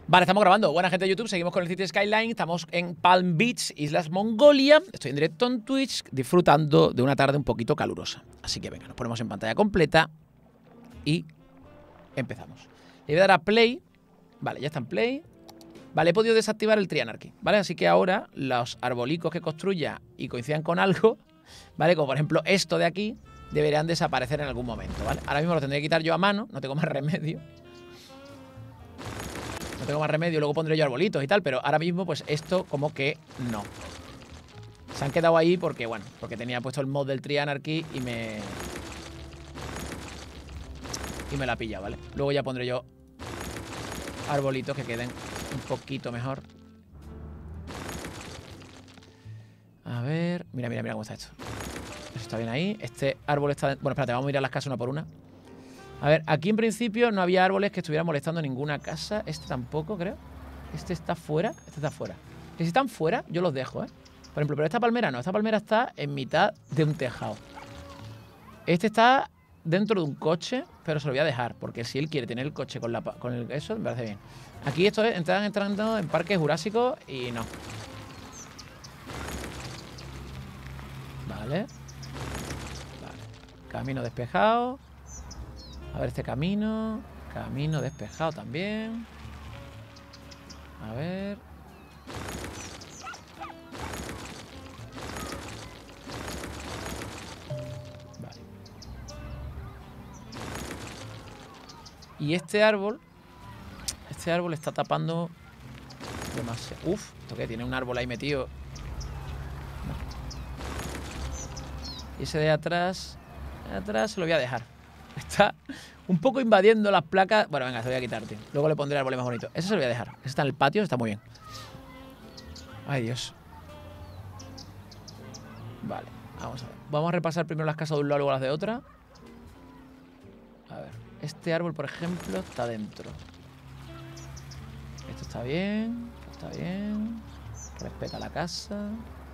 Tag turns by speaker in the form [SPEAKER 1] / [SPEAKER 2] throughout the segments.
[SPEAKER 1] Vale, estamos grabando. Buena gente de YouTube, seguimos con el City Skyline. Estamos en Palm Beach, Islas Mongolia. Estoy en directo en Twitch, disfrutando de una tarde un poquito calurosa. Así que venga, nos ponemos en pantalla completa y empezamos. Le voy a dar a Play. Vale, ya está en Play. Vale, he podido desactivar el Tree Anarchy, ¿vale? Así que ahora los arbolicos que construya y coincidan con algo, ¿vale? Como por ejemplo esto de aquí, deberían desaparecer en algún momento, ¿vale? Ahora mismo lo tendré que quitar yo a mano, no tengo más remedio. No tengo más remedio, luego pondré yo arbolitos y tal, pero ahora mismo pues esto como que no. Se han quedado ahí porque, bueno, porque tenía puesto el mod del Tree Anarchy y me la pilla, ¿vale? Luego ya pondré yo arbolitos que queden un poquito mejor. A ver, mira cómo está esto. Eso está bien ahí. Este árbol está... Bueno, espérate, vamos a mirar las casas una por una. A ver, aquí en principio no había árboles que estuvieran molestando ninguna casa. Este tampoco, creo. Este está fuera. Este está fuera. Que si están fuera, yo los dejo, ¿eh? Por ejemplo, pero esta palmera no. Esta palmera está en mitad de un tejado. Este está dentro de un coche, pero se lo voy a dejar. Porque si él quiere tener el coche con eso, me parece bien. Aquí esto están entrando en parques jurásicos y no. Vale. Camino despejado. A ver este camino. Camino despejado también. A ver. Vale. Y este árbol está tapando demasiado. Uf, ¿esto qué? Tiene un árbol ahí metido. No. Y ese de atrás se lo voy a dejar. Está un poco invadiendo las placas. Bueno, venga, se lo voy a quitar, tío. Luego le pondré árboles más bonitos. Ese se lo voy a dejar. Ese está en el patio, está muy bien. Ay, Dios. Vale, vamos a ver. Vamos a repasar primero las casas de un lado, luego las de otra. A ver. Este árbol, por ejemplo, está dentro. Esto está bien. Esto está bien. Respeta la casa.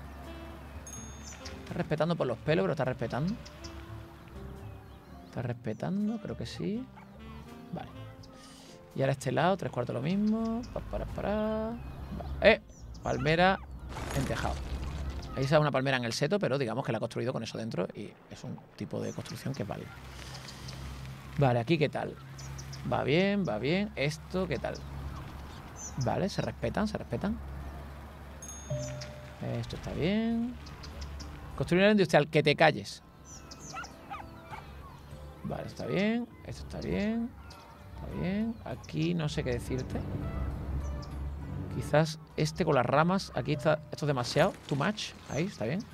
[SPEAKER 1] Está respetando por los pelos, pero está respetando. ¿Está respetando? Creo que sí. Vale. Y ahora este lado, 3/4 lo mismo. Vale. Palmera en tejado. Ahí sale una palmera en el seto, pero digamos que la ha construido con eso dentro y es un tipo de construcción que es válido. Vale, aquí ¿qué tal? Va bien, va bien. Esto, ¿qué tal? Vale, se respetan, se respetan. Esto está bien. Construir una industrial, que te calles. Vale, está bien. Esto está bien. Está bien. Aquí no sé qué decirte. Quizás este con las ramas. Aquí está. Esto es demasiado. Too much. Ahí, está bien.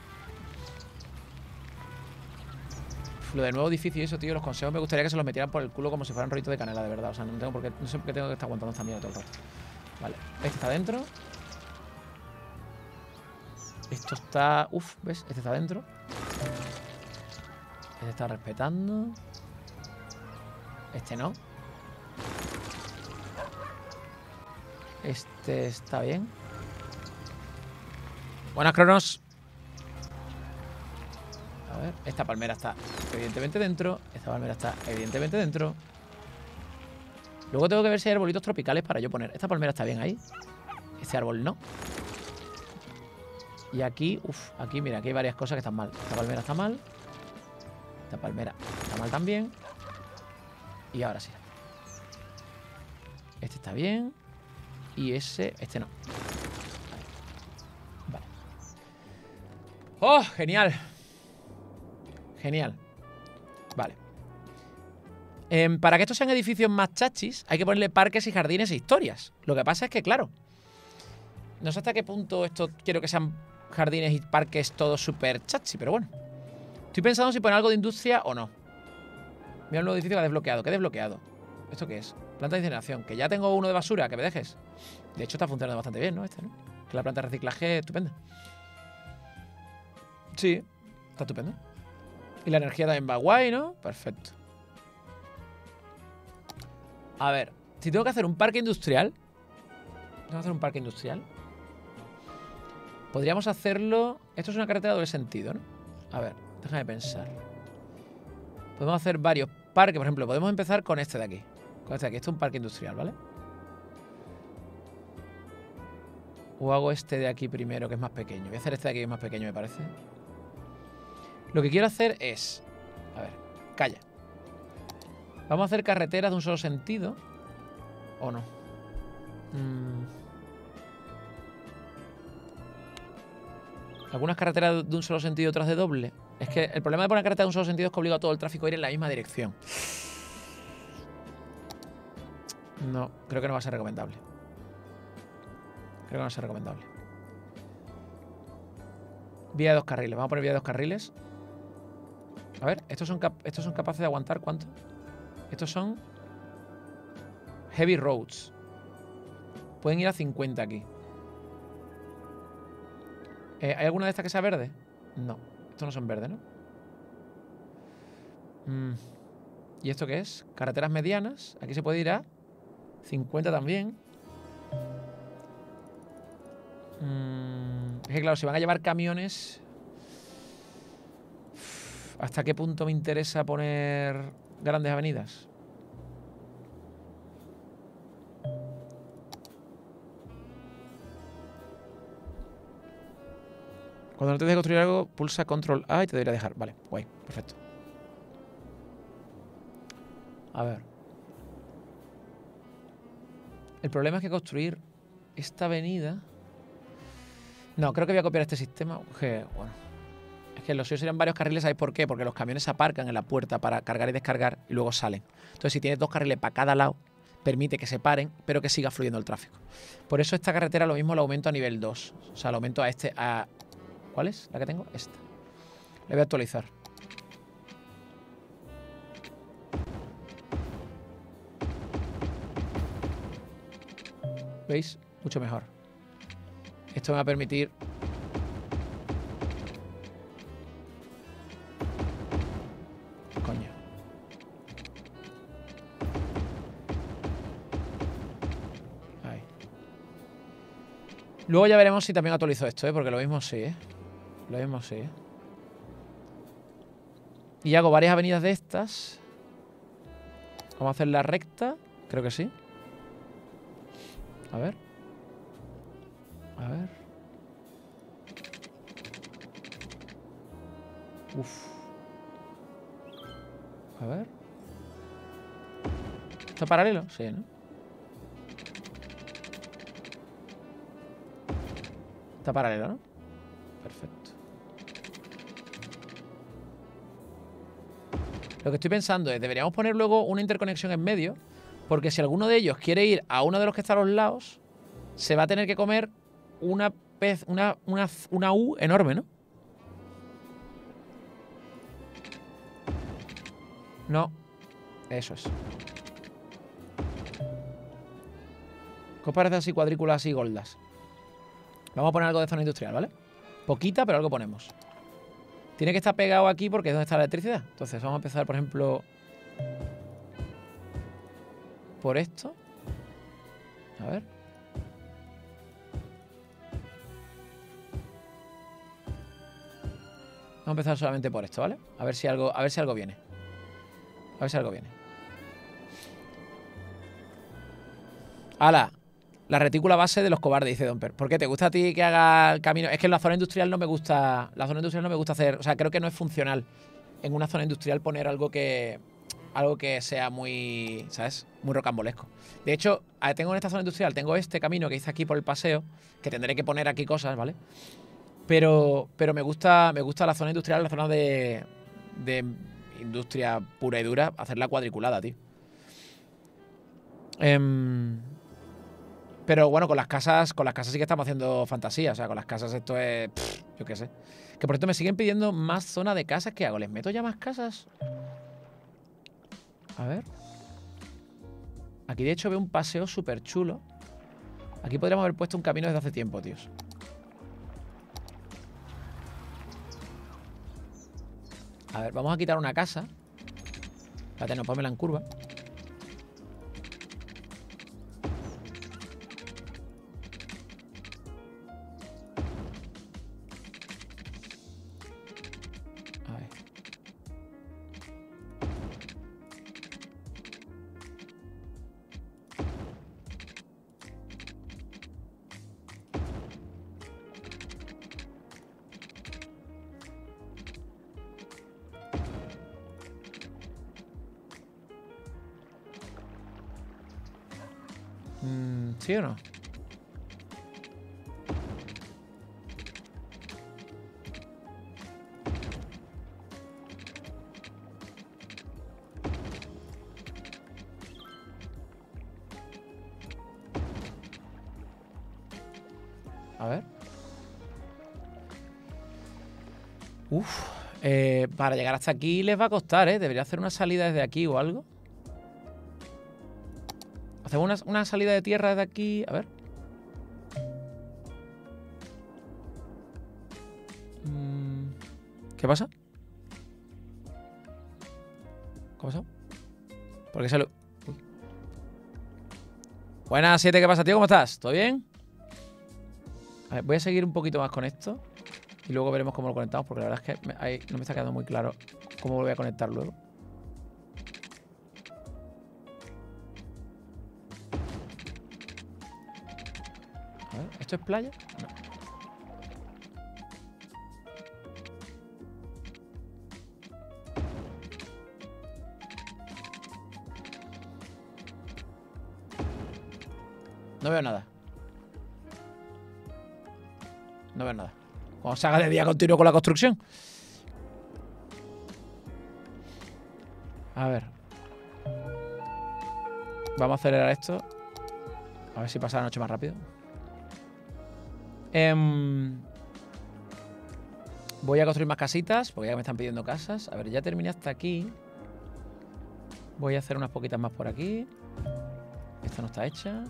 [SPEAKER 1] Lo de nuevo edificio y eso, tío. Los consejos me gustaría que se los metieran por el culo como si fueran rollitos de canela, de verdad. O sea, no tengo por qué. No sé por qué tengo que estar aguantando esta mierda todo el rato. Vale. Este está dentro. Esto está... Uf, ¿ves? Este está dentro. Este está respetando. Este no. Este está bien. Buenas, Cronos. A ver, esta palmera está evidentemente dentro. Esta palmera está evidentemente dentro. Luego tengo que ver si hay arbolitos tropicales para yo poner. Esta palmera está bien ahí. Este árbol no. Y aquí, uff, aquí mira, aquí hay varias cosas que están mal. Esta palmera está mal. Esta palmera está mal también. Y ahora sí. Este está bien. Y este no. Vale. ¡Oh, genial! Genial. Vale. Para que estos sean edificios más chachis, hay que ponerle parques y jardines e historias. Lo que pasa es que, claro, no sé hasta qué punto esto quiero que sean jardines y parques todos súper chachi, pero bueno. Estoy pensando si poner algo de industria o no. Mira el nuevo edificio que ha desbloqueado. ¿Qué he desbloqueado? ¿Esto qué es? Planta de incineración. Que ya tengo uno de basura, que me dejes. De hecho está funcionando bastante bien, ¿no? Este, ¿no? Que la planta de reciclaje es estupenda. Sí, está estupendo. Y la energía también va guay, ¿no? Perfecto. A ver, si tengo que hacer un parque industrial. Tengo que hacer un parque industrial. Podríamos hacerlo... Esto es una carretera de doble sentido, ¿no? A ver, déjame pensar. Podemos hacer varios parques. Por ejemplo, podemos empezar con este de aquí. Con este de aquí. Esto es un parque industrial, ¿vale? O hago este de aquí primero, que es más pequeño. Voy a hacer este de aquí, que es más pequeño, me parece. Lo que quiero hacer es... A ver, calla. Vamos a hacer carreteras de un solo sentido. ¿O no? Algunas carreteras de un solo sentido y otras de doble. Es que el problema de poner carretera de un solo sentido es que obliga a todo el tráfico a ir en la misma dirección. No, creo que no va a ser recomendable. Creo que no va a ser recomendable. Vía de 2 carriles. Vamos a poner vía de 2 carriles. A ver, estos son capaces de aguantar ¿cuánto? Estos son heavy roads. Pueden ir a 50 aquí. ¿Hay alguna de estas que sea verde? No, estos no son verdes, ¿no? ¿Y esto qué es? Carreteras medianas. Aquí se puede ir a 50 también. Es que claro, si van a llevar camiones... ¿Hasta qué punto me interesa poner grandes avenidas? Cuando no te dejes construir algo, pulsa Control A y te debería dejar. Vale, guay, perfecto. A ver. El problema es que construir esta avenida... No, creo que voy a copiar este sistema. Que, bueno, es que los suyos serían varios carriles, ¿sabéis por qué? Porque los camiones se aparcan en la puerta para cargar y descargar y luego salen. Entonces, si tienes 2 carriles para cada lado, permite que se paren, pero que siga fluyendo el tráfico. Por eso esta carretera lo mismo lo aumento a nivel 2. O sea, lo aumento a este... ¿Cuál es la que tengo? Esta. Le voy a actualizar. ¿Veis? Mucho mejor. Esto me va a permitir... Coño. Ahí. Luego ya veremos si también actualizo esto, ¿eh? Porque lo mismo sí, ¿eh? Lo mismo sí, ¿eh? Y hago varias avenidas de estas. Vamos a hacer la recta. Creo que sí. A ver. A ver. Uf. A ver. ¿Está paralelo? Sí, ¿no? Está paralelo, ¿no? Perfecto. Lo que estoy pensando es, deberíamos poner luego una interconexión en medio, porque si alguno de ellos quiere ir a uno de los que está a los lados, se va a tener que comer una U enorme, ¿no? No. Eso es. ¿Qué os parece así cuadrículas así gordas? Vamos a poner algo de zona industrial, ¿vale? Poquita, pero algo ponemos. Tiene que estar pegado aquí porque es donde está la electricidad. Entonces vamos a empezar, por ejemplo, por esto. A ver. Vamos a empezar solamente por esto, ¿vale? A ver si algo viene. A ver si algo viene. ¡Hala! La retícula base de los cobardes, dice Domper. ¿Por qué te gusta a ti que haga el camino? Es que en la zona industrial no me gusta. La zona industrial no me gusta hacer. O sea, creo que no es funcional en una zona industrial poner algo que sea muy, ¿sabes? Muy rocambolesco. De hecho, tengo en esta zona industrial, tengo este camino que hice aquí por el paseo, que tendré que poner aquí cosas, ¿vale? Pero me gusta la zona industrial, la zona de industria pura y dura, hacerla cuadriculada, tío. Pero bueno, con las casas sí que estamos haciendo fantasía. O sea, con las casas esto es... yo qué sé. Que por cierto me siguen pidiendo más zona de casas. ¿Qué hago? ¿Les meto ya más casas? A ver. Aquí de hecho veo un paseo súper chulo. Aquí podríamos haber puesto un camino desde hace tiempo, tíos. A ver, vamos a quitar una casa. Espérate, no, pónmela en curva. ¿Sí o no? A ver. Uf. Para llegar hasta aquí les va a costar, ¿eh? Debería hacer una salida desde aquí o algo. Hacemos una salida de tierra desde aquí. A ver. ¿Qué pasa? ¿Qué pasa? ¿Por qué se lo...? Uy. Buenas, 7, ¿qué pasa, tío? ¿Cómo estás? ¿Todo bien? A ver, voy a seguir un poquito más con esto. Y luego veremos cómo lo conectamos, porque la verdad es que no me está quedando muy claro cómo lo voy a conectar luego. A ver, ¿esto es playa? No. No veo nada. No veo nada. Cuando se haga de día continuo con la construcción. A ver. Vamos a acelerar esto. A ver si pasa la noche más rápido. Voy a construir más casitas, porque ya me están pidiendo casas. A ver, ya terminé hasta aquí. Voy a hacer unas poquitas más por aquí. Esta no está hecha.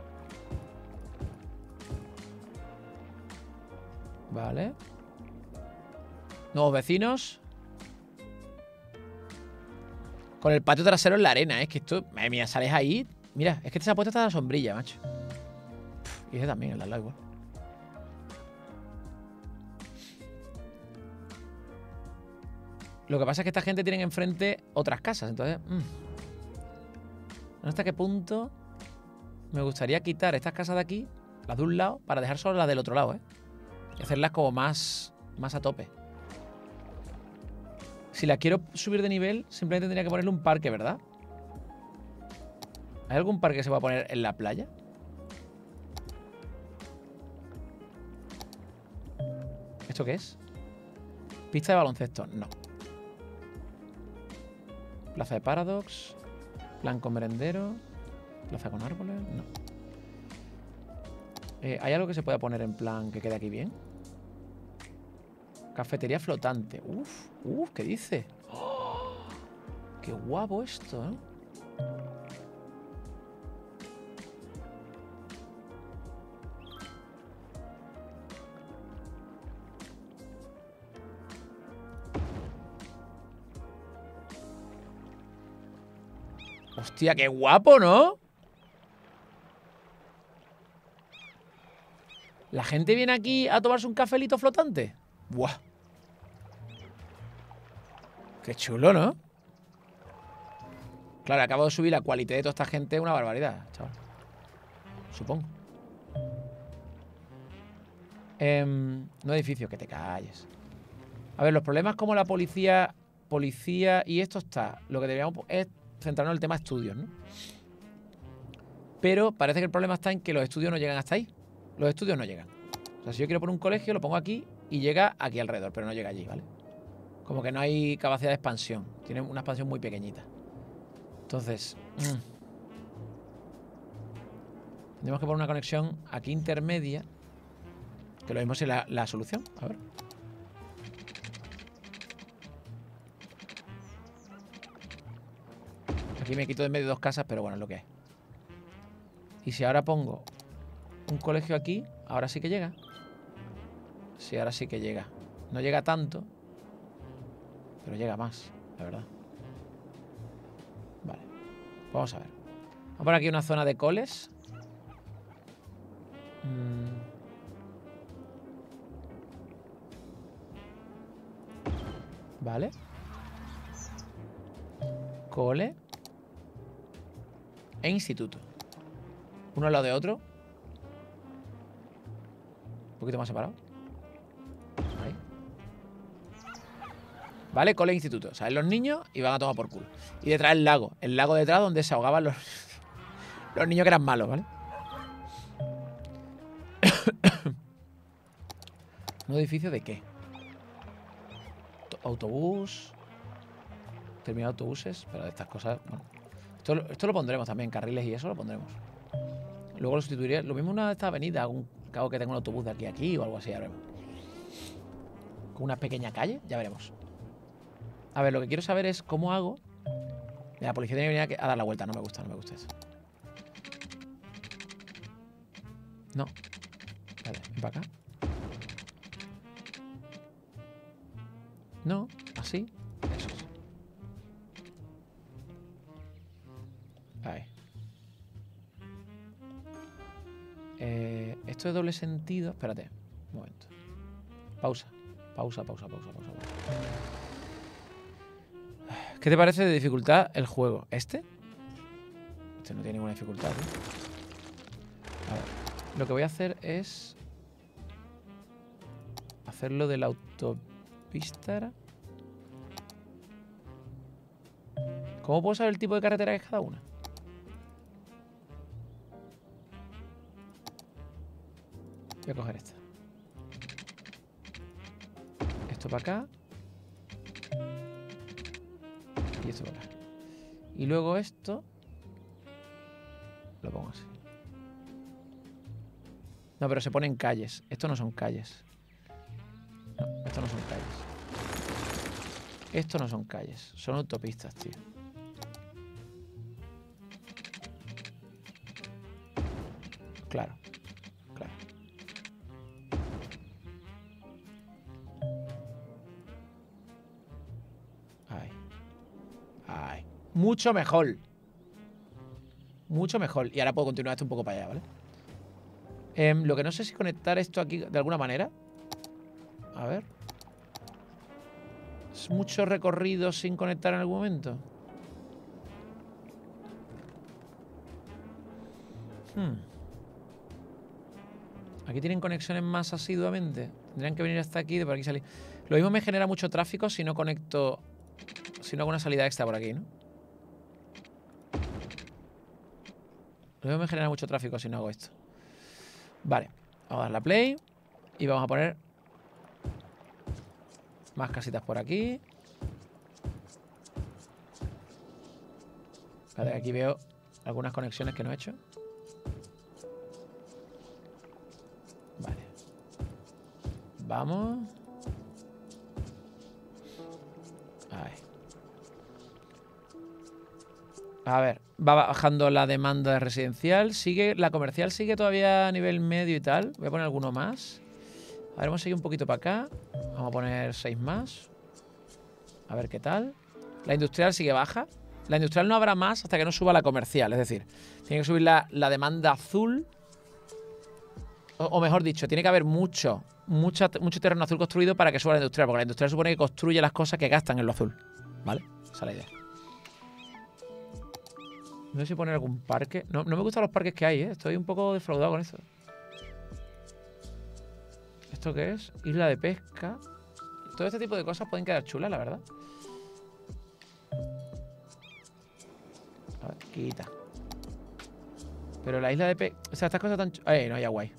[SPEAKER 1] Vale. Nuevos vecinos. Con el patio trasero en la arena. Es que esto... Madre mía, sales ahí. Mira, es que se ha puesto hasta la sombrilla, macho. Y ese también, el de al lado igual. Lo que pasa es que esta gente tiene enfrente otras casas. Entonces... ¿Hasta qué punto me gustaría quitar estas casas de aquí, las de un lado, para dejar solo las del otro lado, y hacerlas como más a tope? Si las quiero subir de nivel, simplemente tendría que ponerle un parque, ¿verdad? ¿Hay algún parque que se va a poner en la playa? ¿Esto qué es? Pista de baloncesto, no. Plaza de Paradox. Plan con merendero. Plaza con árboles, no. ¿Hay algo que se pueda poner en plan que quede aquí bien? Cafetería flotante. Uf, ¿qué dice? ¡Oh! Qué guapo esto, ¿eh? Hostia, qué guapo, ¿no? ¿La gente viene aquí a tomarse un cafelito flotante? ¡Buah! Qué chulo, ¿no? Claro, acabo de subir la cualidad de toda esta gente, una barbaridad, chaval. Supongo. No edificio, que te calles. A ver, los problemas como la policía y esto está. Lo que deberíamos es centrarnos en el tema estudios, ¿no? Pero parece que el problema está en que los estudios no llegan hasta ahí. Los estudios no llegan. O sea, si yo quiero poner un colegio, lo pongo aquí y llega aquí alrededor, pero no llega allí, ¿vale? Como que no hay capacidad de expansión. Tiene una expansión muy pequeñita. Entonces... tenemos que poner una conexión aquí intermedia. Que lo mismo es la solución. A ver. Aquí me quito de medio dos casas, pero bueno, es lo que es. Y si ahora pongo un colegio aquí, ahora sí que llega. Sí, ahora sí que llega. No llega tanto, pero llega más, la verdad. Vale. Vamos a ver. Vamos a poner aquí una zona de coles. Vale. Cole. E instituto. Uno al lado de otro. Un poquito más separado. Ahí. Vale, cole e instituto. Salen los niños y van a tomar por culo. Y detrás el lago. El lago detrás donde se ahogaban los niños que eran malos, ¿vale? ¿Un edificio de qué? Autobús. Terminal de autobuses. Pero de estas cosas... Bueno. Esto lo pondremos también. Carriles y eso lo pondremos. Luego lo sustituiré. Lo mismo una de estas avenidas. Cago que tenga un autobús de aquí a aquí o algo así. Ya veremos. Con una pequeña calle. Ya veremos. A ver, lo que quiero saber es cómo hago... La policía tiene que venir a dar la vuelta. No me gusta eso. No. Vale, ven para acá. No, así. Eso es. Ahí. Esto es doble sentido. Espérate, un momento. Pausa. ¿Qué te parece de dificultad el juego? ¿Este? Este no tiene ninguna dificultad, ¿eh? A ver, lo que voy a hacer es... hacerlo de la autopista. ¿Cómo puedo saber el tipo de carretera que es cada una? Voy a coger esta. Esto para acá. Y esto para acá. Y luego esto... lo pongo así. No, pero se ponen calles. Esto no son calles. No, esto no son calles. Esto no son calles. Son autopistas, tío. Claro. Ay. Mucho mejor. Mucho mejor. Y ahora puedo continuar esto un poco para allá, ¿vale? Lo que no sé si conectar esto aquí de alguna manera. A ver. Es mucho recorrido sin conectar en algún momento. Aquí tienen conexiones más asiduamente. Tendrían que venir hasta aquí y de por aquí salir. Lo mismo me genera mucho tráfico si no conecto... si no hago una salida extra por aquí, ¿no? Lo mismo me genera mucho tráfico si no hago esto. Vale. Vamos a dar la play. Y vamos a poner... más casitas por aquí. Vale, aquí veo algunas conexiones que no he hecho. Vale. Vamos. Ahí. A ver, va bajando la demanda de residencial. Sigue, la comercial sigue todavía a nivel medio y tal. Voy a poner alguno más. A ver, vamos a seguir un poquito para acá. Vamos a poner 6 más. A ver qué tal. La industrial sigue baja. La industrial no habrá más hasta que no suba la comercial. Es decir, tiene que subir la demanda azul. O mejor dicho, tiene que haber mucho terreno azul construido para que suba la industrial. Porque la industrial supone que construye las cosas que gastan en lo azul. ¿Vale? Esa es la idea. No sé si poner algún parque. No me gustan los parques que hay, ¿eh? Estoy un poco defraudado con esto. ¿Esto qué es? Isla de pesca. Todo este tipo de cosas pueden quedar chulas, la verdad. A ver, quita. Pero la isla de pesca... O sea, estas cosas tan... no hay agua ahí.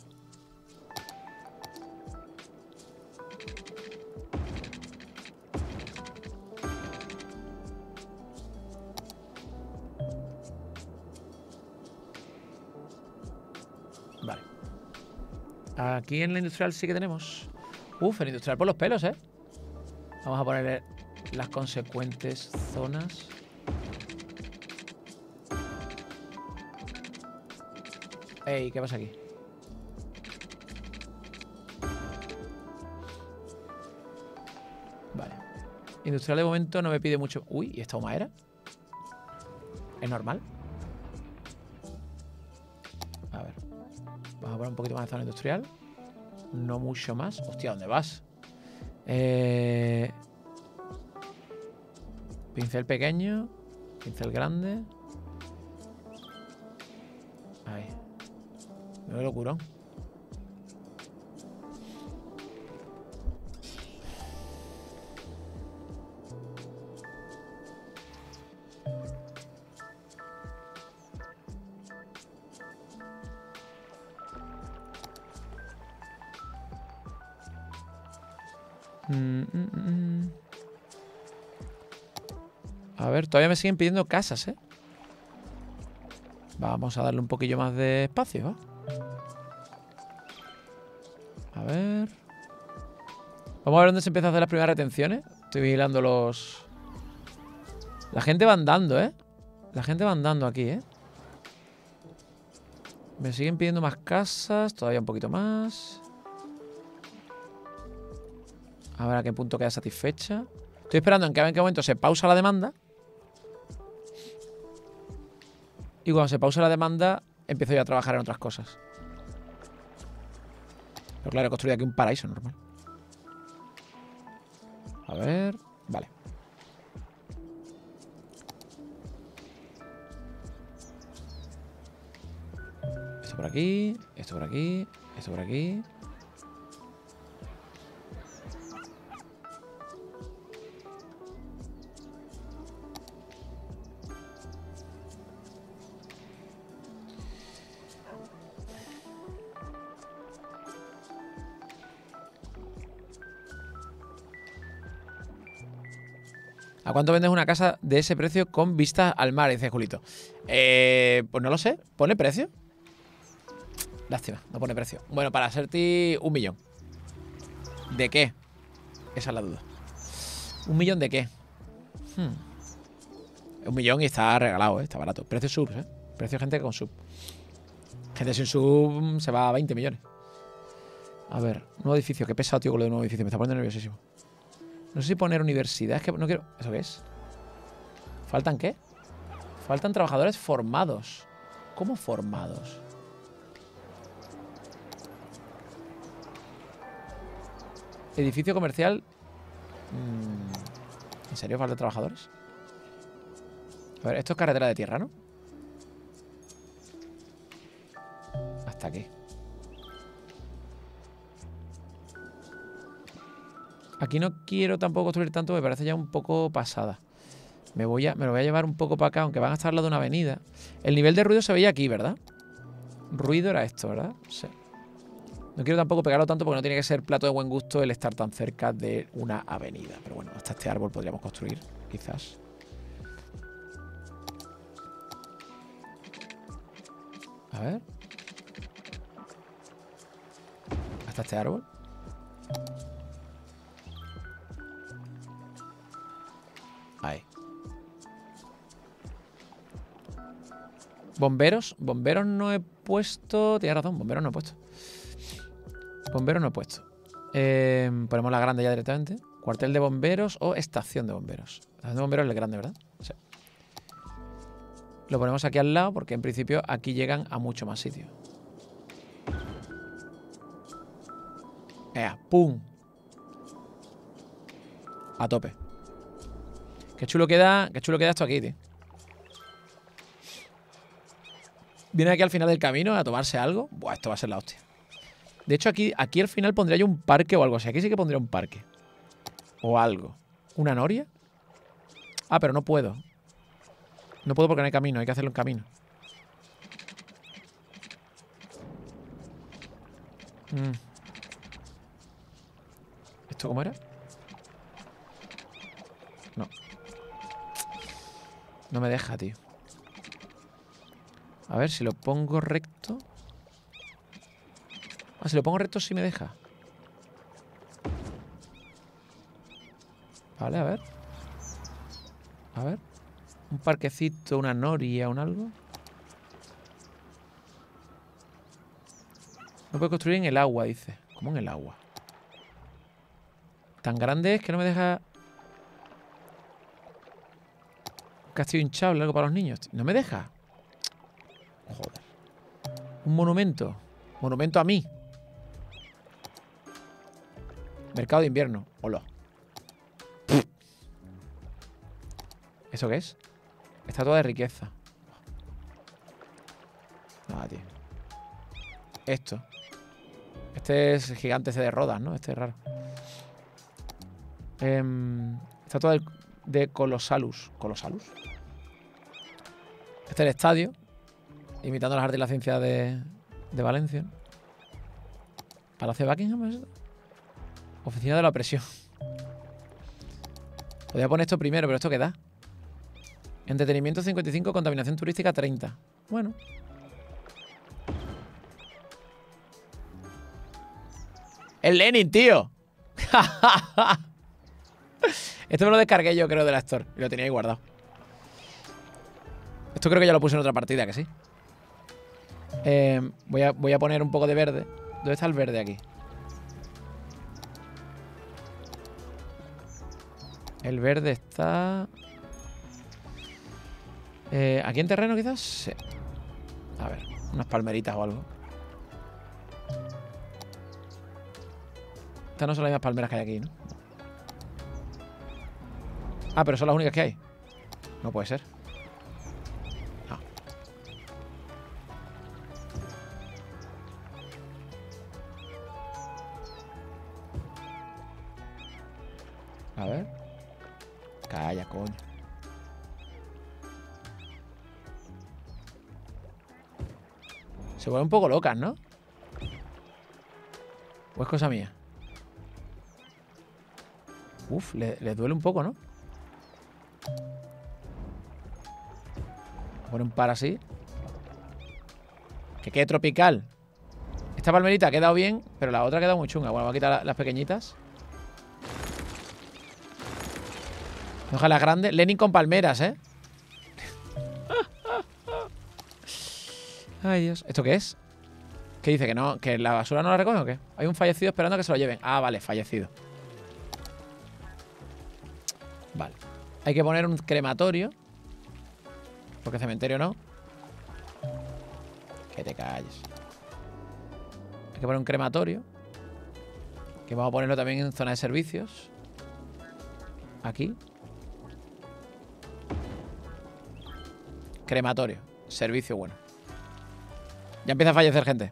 [SPEAKER 1] Vale. Aquí en la industrial sí que tenemos... Uf, el industrial por los pelos, ¿eh? Vamos a ponerle las consecuentes zonas. Ey, ¿qué pasa aquí? Vale. Industrial de momento no me pide mucho. Uy, ¿y esta humadera? ¿Es normal? A ver. Vamos a poner un poquito más de zona industrial. No mucho más. Hostia, ¿dónde vas? Pincel pequeño. Pincel grande. Ahí. Me locurón. A ver, todavía me siguen pidiendo casas, ¿eh? Vamos a darle un poquillo más de espacio, ¿va? A ver. Vamos a ver dónde se empiezan a hacer las primeras retenciones. Estoy vigilando los... La gente va andando, ¿eh? La gente va andando aquí, ¿eh? Me siguen pidiendo más casas. Todavía un poquito más. A ver a qué punto queda satisfecha. Estoy esperando en qué momento se pausa la demanda. Y cuando se pausa la demanda, empiezo yo a trabajar en otras cosas. Pero claro, he construido aquí un paraíso normal. A ver... Vale. Esto por aquí, esto por aquí, esto por aquí. ¿A cuánto vendes una casa de ese precio con vistas al mar? Dice Julito. Pues no lo sé. ¿Pone precio? Lástima, no pone precio. Bueno, para hacerte 1 millón. ¿De qué? Esa es la duda. ¿1 millón de qué? 1 millón y está regalado, ¿eh? Está barato. Precio sub, ¿eh? Precio gente con sub. Gente sin sub se va a 20 millones. A ver, nuevo edificio. Qué pesado, tío, con lo de nuevo edificio. Me está poniendo nerviosísimo. No sé si poner universidad. Es que no quiero... ¿Eso qué es? ¿Faltan qué? Faltan trabajadores formados. ¿Cómo formados? Edificio comercial. ¿En serio faltan trabajadores? A ver, esto es carretera de tierra, ¿no? Hasta aquí. Aquí no quiero tampoco construir tanto, me parece ya un poco pasada. Me lo voy a llevar un poco para acá, aunque van a estar al lado de una avenida. El nivel de ruido se veía aquí, ¿verdad? Ruido era esto, ¿verdad? Sí. No quiero tampoco pegarlo tanto porque no tiene que ser plato de buen gusto el estar tan cerca de una avenida. Pero bueno, hasta este árbol podríamos construir, quizás. A ver. Hasta este árbol. Ahí. Bomberos. Bomberos no he puesto. Tienes razón, bomberos no he puesto. Bomberos no he puesto. Ponemos la grande ya directamente. Cuartel de bomberos o estación de bomberos. Estación de bomberos es el grande, ¿verdad? Sí. Lo ponemos aquí al lado porque en principio aquí llegan a mucho más sitio. ¡Pum! A tope. Qué chulo queda esto aquí, tío. Viene aquí al final del camino a tomarse algo. Buah, esto va a ser la hostia. De hecho, aquí al final pondría yo un parque o algo así. Aquí sí que pondría un parque. O algo. ¿Una noria? Ah, pero no puedo. No puedo porque no hay camino. Hay que hacerlo en camino. ¿Esto cómo era? No. No me deja, tío. A ver, si lo pongo recto. Ah, si lo pongo recto sí me deja. Vale, a ver. A ver. Un parquecito, una noria, un algo. No puedo construir en el agua, dice. ¿Cómo en el agua? Tan grande es que no me deja... Un castillo hinchable, algo para los niños. No me deja. Joder. Un monumento. Monumento a mí. Mercado de invierno. Hola. ¿Eso qué es? Estatua de riqueza. Nada, tío. Esto. Este es gigante ese de Rodas, ¿no? Este es raro. Estatua de Colosalus. ¿Colosalus? Este es el estadio. Imitando las artes y la ciencia de Valencia. Palacio de Buckingham, ¿es? Oficina de la presión. Podría poner esto primero, pero ¿esto qué da? Entretenimiento 55, contaminación turística 30. Bueno. ¡El Lenin, tío! Esto me lo descargué yo, creo, de la Store. Y lo tenía ahí guardado. Esto creo que ya lo puse en otra partida, que sí. Voy a poner un poco de verde. ¿Dónde está el verde aquí? El verde está... ¿aquí en terreno quizás? Sí. A ver, unas palmeritas o algo. Estas no son las mismas palmeras que hay aquí, ¿no? Ah, pero son las únicas que hay. No puede ser. No. A ver. Calla, coño. Se vuelven un poco locas, ¿no? ¿O es cosa mía? Uf, les duele un poco, ¿no? Poner un par así. Que quede tropical. Esta palmerita ha quedado bien, pero la otra ha quedado muy chunga. Bueno, voy a quitar las pequeñitas. Ojalá las grandes. Lenin con palmeras, ¿eh? Ay, Dios. ¿Esto qué es? ¿Qué dice? ¿Que no? ¿Que la basura no la recoge o qué? Hay un fallecido esperando a que se lo lleven. Ah, vale, fallecido. Vale. Hay que poner un crematorio. Porque cementerio no. Que te calles. Hay que poner un crematorio. Que vamos a ponerlo también en zona de servicios. Aquí. Crematorio. Servicio bueno. Ya empieza a fallecer gente.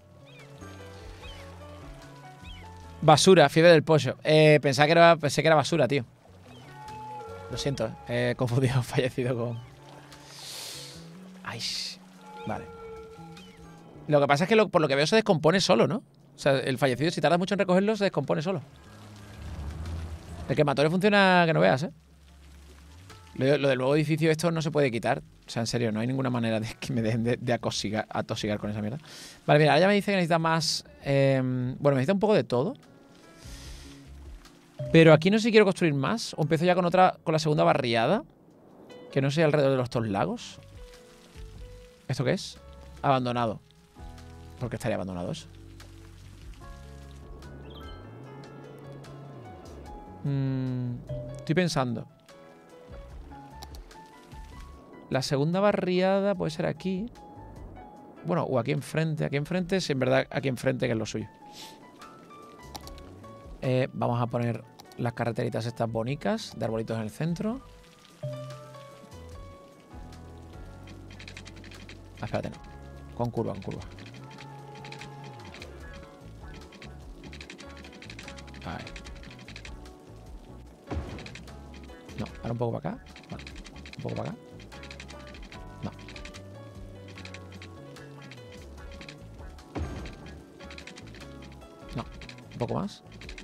[SPEAKER 1] Basura, fiebre del pollo. Pensé que era basura, tío. Lo siento, he confundido fallecido con... Ay, vale. Lo que pasa es que por lo que veo se descompone solo, ¿no? O sea, el fallecido, si tarda mucho en recogerlo, se descompone solo. El crematorio funciona que no veas, ¿eh? Lo del nuevo edificio, esto no se puede quitar. O sea, en serio, no hay ninguna manera de que me dejen de atosigar con esa mierda. Vale, mira, ahora ya me dice que necesita más... bueno, necesita un poco de todo. Pero aquí no sé si quiero construir más. O empiezo ya con la segunda barriada. Que no sé, alrededor de los dos lagos. ¿Esto qué es? Abandonado. ¿Por qué estaría abandonado eso? Estoy pensando. La segunda barriada puede ser aquí. Bueno, o aquí enfrente. Aquí enfrente, sí, en verdad, aquí enfrente, que es lo suyo. Vamos a poner las carreteritas estas bonitas de arbolitos en el centro. Ah, espérate, no. Con curva, con curva. Ahí. No, ahora un poco para acá. Vale. Un poco para acá. No. No. Un poco más.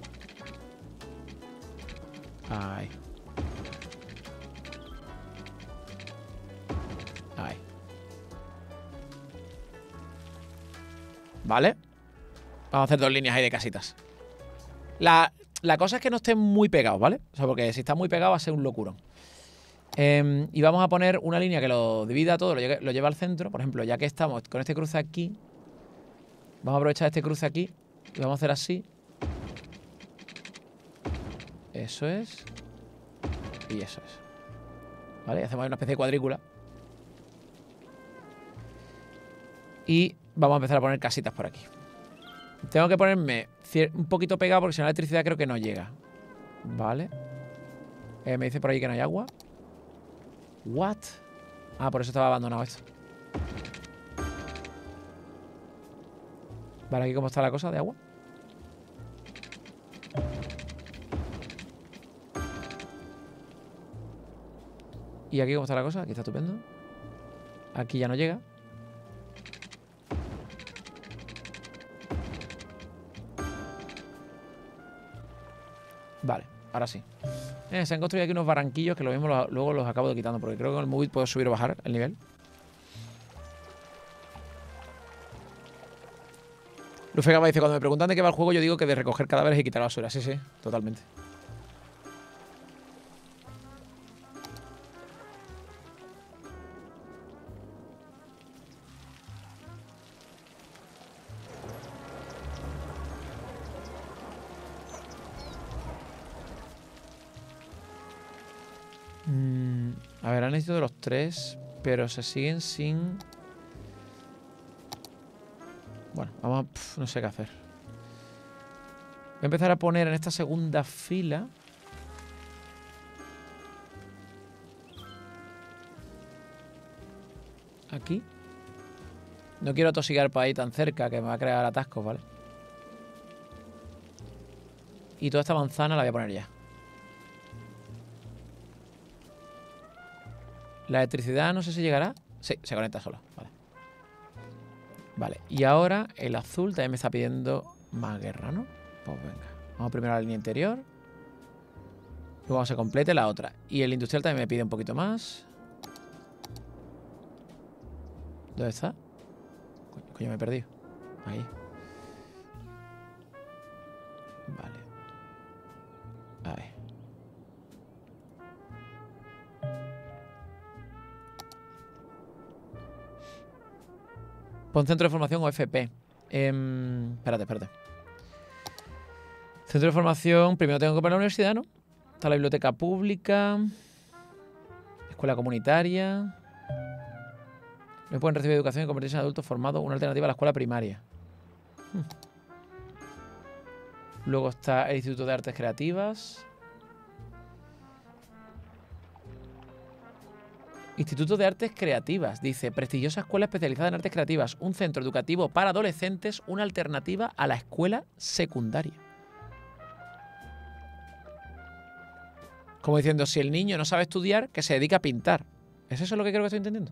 [SPEAKER 1] Ahí. Ahí. Vale. Vamos a hacer dos líneas ahí de casitas. La cosa es que no estén muy pegados, ¿vale? O sea, porque si están muy pegados va a ser un locurón. Y vamos a poner una línea que lo divida todo, lo lleva al centro. Por ejemplo, ya que estamos con este cruce aquí, vamos a aprovechar este cruce aquí y vamos a hacer así. Eso es. Y eso es. ¿Vale? Y hacemos una especie de cuadrícula. Y vamos a empezar a poner casitas por aquí. Tengo que ponerme un poquito pegado porque si no la electricidad creo que no llega. Vale. Me dice por ahí que no hay agua. What? Ah, por eso estaba abandonado esto. Vale, aquí cómo está la cosa de agua. Y aquí cómo está la cosa. Aquí está estupendo. Aquí ya no llega. Vale. ahora sí. Se han construido aquí unos barranquillos que lo mismo luego los acabo de quitando, porque creo que con el móvil puedo subir o bajar el nivel. Lufegaba dice, cuando me preguntan de qué va el juego, yo digo que de recoger cadáveres y quitar la basura. Sí, sí, totalmente. A ver, han necesitado los 3, pero se siguen sin... Bueno, vamos a... no sé qué hacer. Voy a empezar a poner en esta segunda fila... Aquí. No quiero atosigar por ahí tan cerca, que me va a crear atascos, ¿vale? Y toda esta manzana la voy a poner ya. La electricidad no sé si llegará. Sí, se conecta sola. Vale. Vale. Y ahora el azul también me está pidiendo más guerra, ¿no? Pues venga. Vamos primero a la línea interior. Luego cuando se complete la otra. Y el industrial también me pide un poquito más. ¿Dónde está? Coño, me he perdido. Ahí. Vale. A ver. Pon centro de formación o FP. Espérate. Centro de formación. Primero tengo que poner la universidad, ¿no? Está la biblioteca pública. Escuela comunitaria. No pueden recibir educación y convertirse en adultos formados. Una alternativa a la escuela primaria. Luego está el Instituto de Artes Creativas. Instituto de Artes Creativas. Dice, prestigiosa escuela especializada en artes creativas. Un centro educativo para adolescentes. Una alternativa a la escuela secundaria. Como diciendo, si el niño no sabe estudiar, que se dedica a pintar. ¿Es eso lo que creo que estoy entendiendo?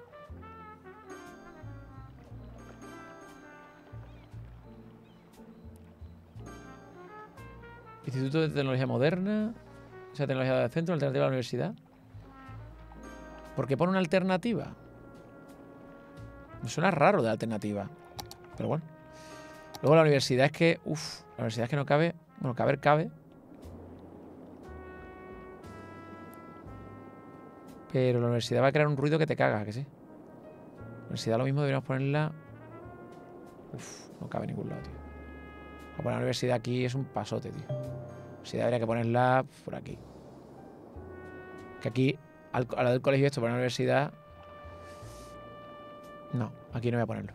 [SPEAKER 1] Instituto de Tecnología Moderna. O sea, tecnología del centro, alternativa a la universidad. ¿Por qué pone una alternativa? Me suena raro de alternativa. Pero bueno. Luego la universidad es que... la universidad es que no cabe... Bueno, cabe. Pero la universidad va a crear un ruido que te caga, que sí. La universidad lo mismo deberíamos ponerla... no cabe en ningún lado, tío. A poner la universidad aquí es un pasote, tío. La universidad habría que ponerla por aquí. Que aquí... Al lado del colegio esto, para la universidad... No, aquí no voy a ponerlo.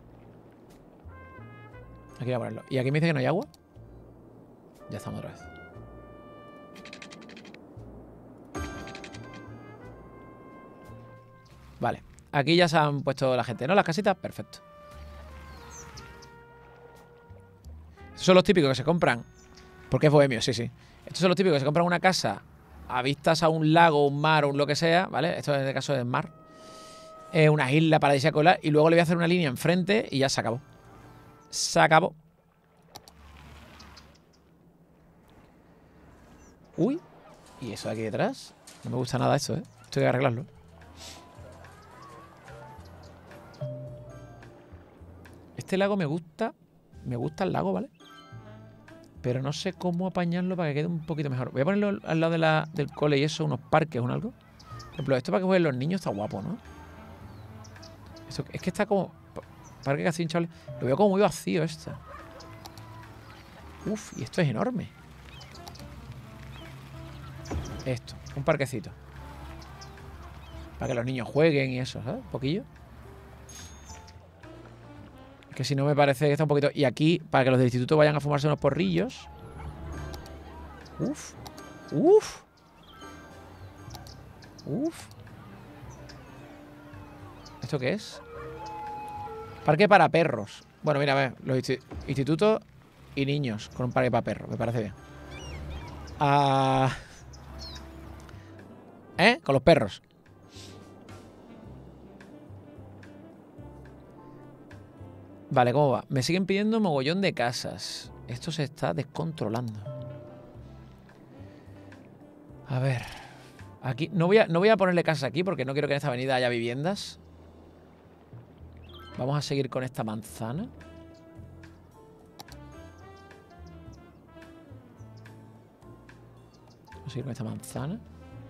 [SPEAKER 1] Aquí voy a ponerlo. ¿Y aquí me dice que no hay agua? Ya estamos otra vez. Vale. Aquí ya se han puesto la gente, ¿no? Las casitas, perfecto. Estos son los típicos que se compran. Porque es bohemio, sí. Estos son los típicos que se compran una casa a vistas a un lago, un mar o un lo que sea, ¿vale? Esto en este caso es mar. Una isla paradisíaca y luego le voy a hacer una línea enfrente y ya se acabó. Se acabó. Uy. ¿Y eso de aquí detrás? No me gusta nada eso, ¿eh? Esto hay que arreglarlo. Este lago me gusta. Me gusta el lago, ¿vale? Pero no sé cómo apañarlo para que quede un poquito mejor. Voy a ponerlo al lado del cole y eso, unos parques o algo. Por ejemplo, esto para que jueguen los niños está guapo, ¿no? Esto, es que está como... Parque casi hinchable. Lo veo como muy vacío esto. Uf, y esto es enorme. Esto, un parquecito. Para que los niños jueguen y eso, ¿sabes? Un poquillo. Que si no me parece que está un poquito... Y aquí, para que los del instituto vayan a fumarse unos porrillos. Uf. ¿Esto qué es? Parque para perros. Bueno, mira, a ver. Los institutos y niños con un parque para perros. Me parece bien. Con los perros. Vale, ¿cómo va? Me siguen pidiendo mogollón de casas. Esto se está descontrolando. A ver. Aquí no voy a ponerle casas aquí porque no quiero que en esta avenida haya viviendas. Vamos a seguir con esta manzana. Vamos a seguir con esta manzana.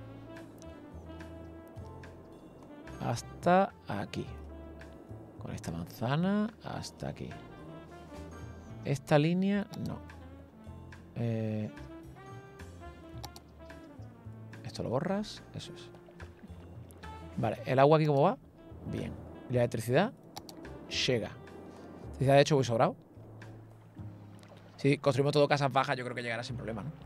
[SPEAKER 1] Hasta aquí. Con esta manzana hasta aquí. Esta línea, no. Esto lo borras. Eso es. Vale, ¿el agua aquí cómo va? Bien. ¿Y la electricidad? Llega. Electricidad de hecho voy sobrado. Si construimos todo casas bajas, yo creo que llegará sin problema, ¿no?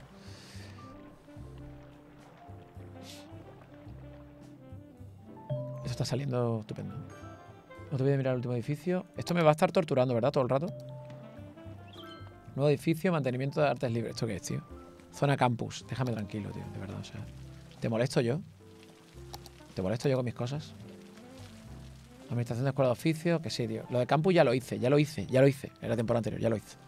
[SPEAKER 1] Esto está saliendo estupendo. No te voy a mirar el último edificio. Esto me va a estar torturando, ¿verdad? Todo el rato. Nuevo edificio, mantenimiento de artes libres. ¿Esto qué es, tío? Zona campus. Déjame tranquilo, tío. De verdad, o sea. ¿Te molesto yo? ¿Te molesto yo con mis cosas? Administración de escuela de oficio. Que sí, tío. Lo de campus ya lo hice. Ya lo hice. En la temporada anterior. Ya lo hice.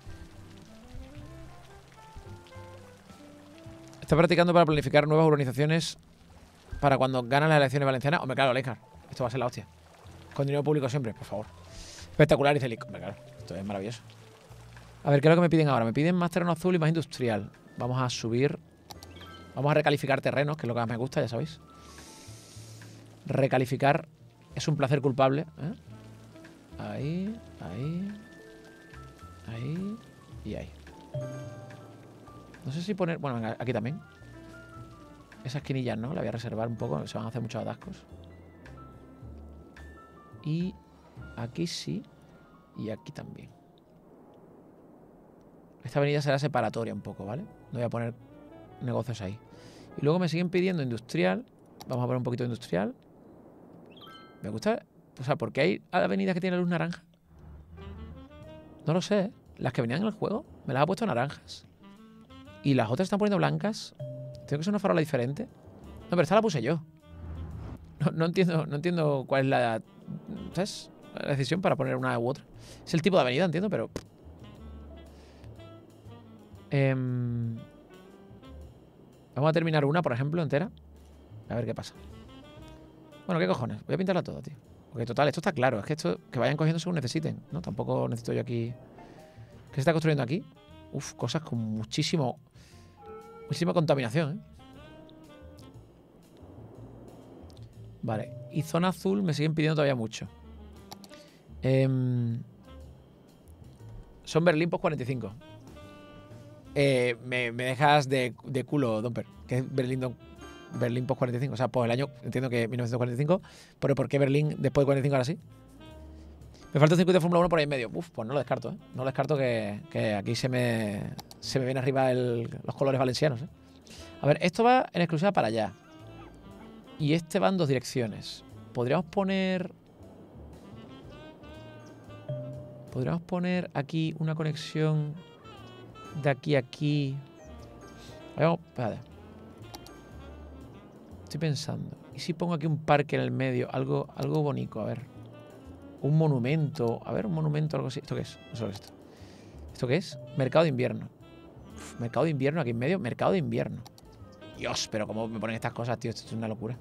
[SPEAKER 1] Está practicando para planificar nuevas urbanizaciones para cuando ganan las elecciones valencianas. Hombre, claro, Leikar. Esto va a ser la hostia. Con dinero público siempre, por favor. Espectacular, dice Lick. Hombre, claro. Esto es maravilloso. A ver, ¿qué es lo que me piden ahora? Me piden más terreno azul y más industrial. Vamos a subir. Vamos a recalificar terrenos, que es lo que más me gusta, ya sabéis. Recalificar es un placer culpable, ¿eh? Ahí, ahí, ahí y ahí. No sé si poner... Bueno, venga, aquí también. Esas esquinillas, ¿no? La voy a reservar un poco, se van a hacer muchos atascos. Y aquí sí. Y aquí también. Esta avenida será separatoria un poco, ¿vale? No voy a poner negocios ahí. Y luego me siguen pidiendo industrial. Vamos a poner un poquito de industrial. Me gusta... O sea, ¿por qué hay avenidas que tienen luz naranja? No lo sé, ¿eh? Las que venían en el juego me las ha puesto naranjas. Y las otras están poniendo blancas. ¿Tengo que ser una farola diferente? No, pero esta la puse yo. No entiendo cuál es la... ¿Sabes? La decisión para poner una u otra. Es el tipo de avenida, entiendo, pero... Vamos a terminar una, por ejemplo, entera. A ver qué pasa. Bueno, ¿qué cojones? Voy a pintarla toda, tío. Porque total, esto está claro. Es que esto que vayan cogiendo según necesiten, ¿no? Tampoco necesito yo aquí... ¿Qué se está construyendo aquí? Uf, cosas con muchísima contaminación, ¿eh? Vale. Y zona azul me siguen pidiendo todavía mucho. Son Berlín post 45. Me dejas de culo, Domper. Que es Berlín post 45. O sea, pues el año, entiendo que 1945. Pero ¿por qué Berlín después de 45 ahora sí? Me falta un circuito de Fórmula 1 por ahí en medio. Uf, pues no lo descarto, ¿eh? No lo descarto que aquí se me viene arriba los colores valencianos, ¿eh? A ver, esto va en exclusiva para allá. Y este va en dos direcciones. Podríamos poner aquí una conexión de aquí a aquí. Vamos, espérate. Estoy pensando. ¿Y si pongo aquí un parque en el medio? Algo bonito, a ver. Un monumento. A ver, un monumento, algo así. ¿Esto qué es? No sé esto. ¿Esto qué es? Mercado de invierno. Uf, mercado de invierno aquí en medio. Mercado de invierno. Dios, pero cómo me ponen estas cosas, tío. Esto es una locura.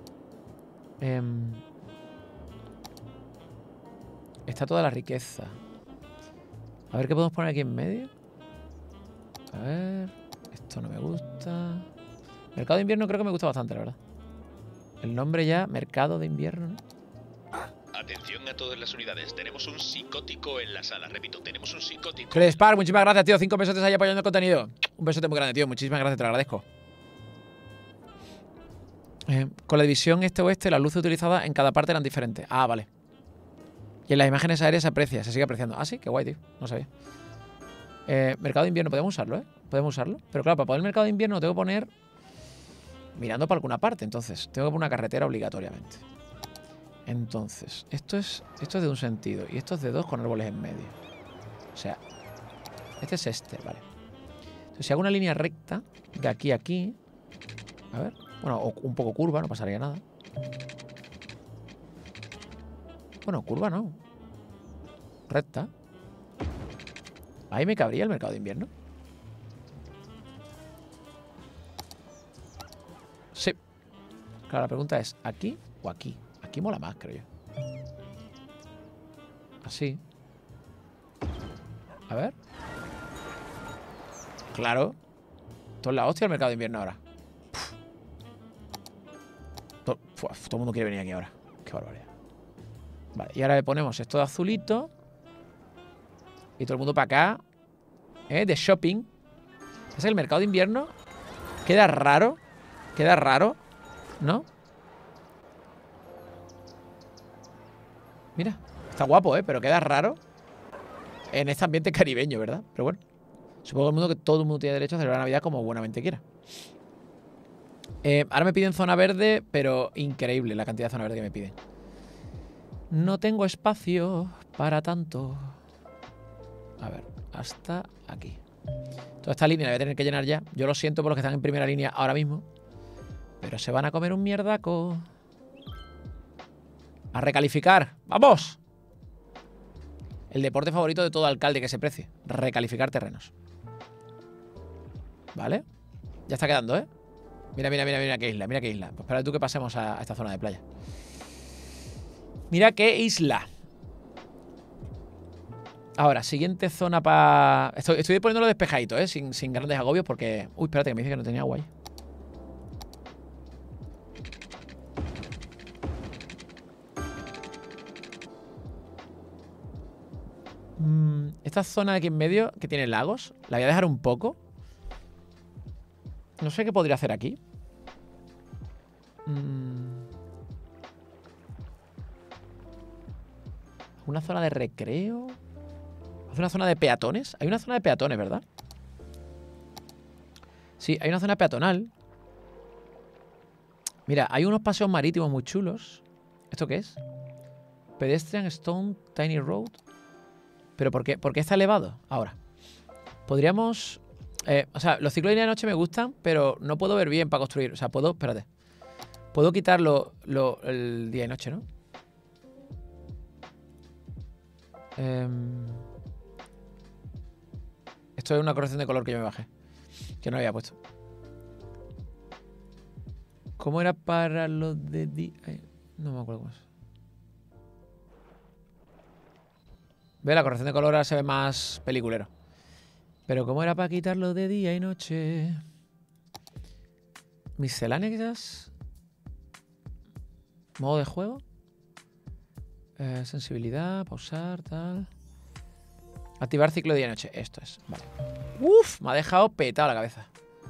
[SPEAKER 1] Está toda la riqueza. A ver qué podemos poner aquí en medio. A ver. Esto no me gusta. Mercado de invierno creo que me gusta bastante, la verdad. El nombre ya, Mercado de invierno, ¿no?
[SPEAKER 2] Atención a todas las unidades. Tenemos un psicótico en la sala. Repito, tenemos un psicótico.
[SPEAKER 1] Clespar, muchísimas gracias, tío. 5 pesotes ahí apoyando el contenido. Un besote muy grande, tío. Muchísimas gracias, te lo agradezco. Con la división este-oeste, las luces utilizadas en cada parte eran diferentes. Ah, vale. Y en las imágenes aéreas se aprecia, se sigue apreciando. Ah, sí, qué guay, tío. No sabía. Mercado de invierno, podemos usarlo, ¿eh? Podemos usarlo. Pero claro, para poner el mercado de invierno tengo que poner... mirando para alguna parte, entonces. Tengo que poner una carretera obligatoriamente. Entonces, esto es de un sentido. Y esto es de dos con árboles en medio. O sea, este es este, vale. Entonces, si hago una línea recta de aquí a aquí... A ver... Bueno, o un poco curva, no pasaría nada. Bueno, curva no. Recta. Ahí me cabría el mercado de invierno. Claro, la pregunta es, ¿aquí o aquí? Aquí mola más, creo yo. Así. A ver. Claro. Todo es la hostia el mercado de invierno ahora. Todo el mundo quiere venir aquí ahora. Qué barbaridad. Vale, y ahora le ponemos esto de azulito. Y todo el mundo para acá. De shopping. Es el mercado de invierno. Queda raro. Queda raro, ¿no? Mira, está guapo, pero queda raro en este ambiente caribeño, ¿verdad? Pero bueno, supongo que todo el mundo tiene derecho a celebrar Navidad como buenamente quiera. Ahora me piden zona verde, pero increíble la cantidad de zona verde que me piden. No tengo espacio para tanto. A ver, hasta aquí. Toda esta línea la voy a tener que llenar ya. Yo lo siento por los que están en primera línea ahora mismo, pero se van a comer un mierdaco. A recalificar. ¡Vamos! El deporte favorito de todo alcalde que se precie. Recalificar terrenos. ¿Vale? Ya está quedando, ¿eh? Mira, mira, mira, mira qué isla. Mira qué isla. Pues espera tú que pasemos a esta zona de playa. Mira qué isla. Ahora, siguiente zona para... Estoy poniéndolo despejadito, ¿eh? Sin grandes agobios porque... Uy, espérate, que me dice que no tenía agua ahí. Esta zona de aquí en medio, que tiene lagos, la voy a dejar un poco. No sé qué podría hacer aquí. Una zona de recreo. ¿Hace una zona de peatones? Hay una zona de peatones, ¿verdad? Sí, hay una zona peatonal. Mira, hay unos paseos marítimos muy chulos. ¿Esto qué es? Pedestrian Stone Tiny Road. ¿Pero por qué está elevado? Ahora, podríamos... o sea, los ciclos de día y noche me gustan, pero no puedo ver bien para construir. O sea, puedo... Espérate. Puedo quitarlo el día y noche, ¿no? Esto es una corrección de color que yo me bajé, que no había puesto. ¿Cómo era para lo de día? No me acuerdo cómo es. Ve, la corrección de color ahora se ve más peliculero. Pero ¿cómo era para quitarlo de día y noche? Misceláneas. Modo de juego. Sensibilidad, pausar, tal. Activar ciclo de día y noche. Esto es, vale. Uf, me ha dejado petado la cabeza.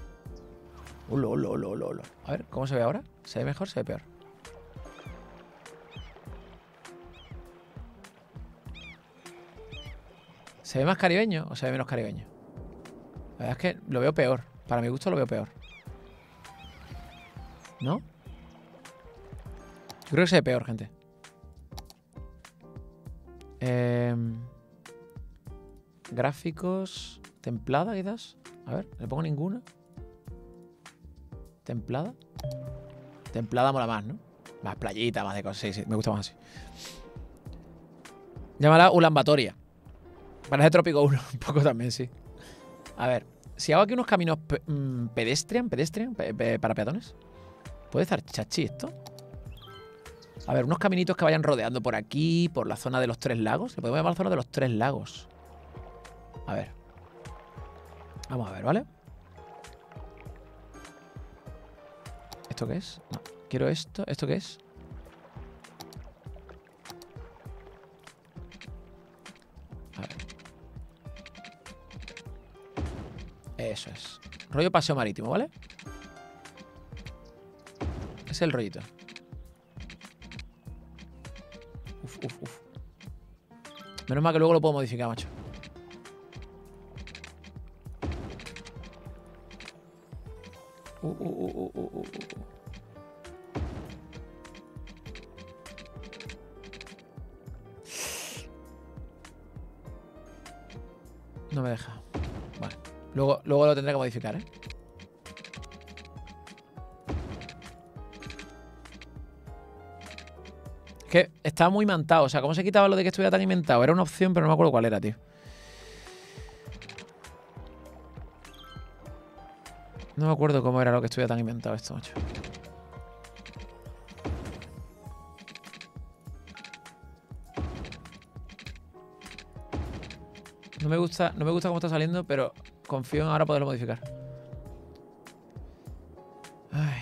[SPEAKER 1] A ver, ¿cómo se ve ahora? ¿Se ve mejor? ¿Se ve peor? ¿Se ve más caribeño o se ve menos caribeño? La verdad es que lo veo peor. Para mi gusto lo veo peor. ¿No? Yo creo que se ve peor, gente. Gráficos. Templada, quizás. A ver, ¿le pongo ninguna? Templada. Templada mola más, ¿no? Más playita, más de cosas. Sí, sí, me gusta más así. Llámala Ulaanbaatar. Parece Trópico 1, un poco también, sí. A ver, si hago aquí unos caminos pedestrian para peatones. ¿Puede estar chachi esto? A ver, unos caminitos que vayan rodeando por aquí, por la zona de los 3 lagos. Le podemos llamar la zona de los 3 lagos. A ver. Vamos a ver, ¿vale? ¿Esto qué es? No, quiero esto. ¿Esto qué es? A ver. Eso es. Rollo paseo marítimo, ¿vale? Es el rollito. Uf. Menos mal que luego lo puedo modificar, macho. No me deja. Vale. Luego lo tendré que modificar, ¿eh? Es que estaba muy imantado. O sea, ¿cómo se quitaba lo de que estuviera tan inventado? Era una opción, pero no me acuerdo cuál era, tío. No me acuerdo cómo era lo que estuviera tan inventado esto, macho. No me gusta cómo está saliendo, pero confío en ahora poderlo modificar. Ay.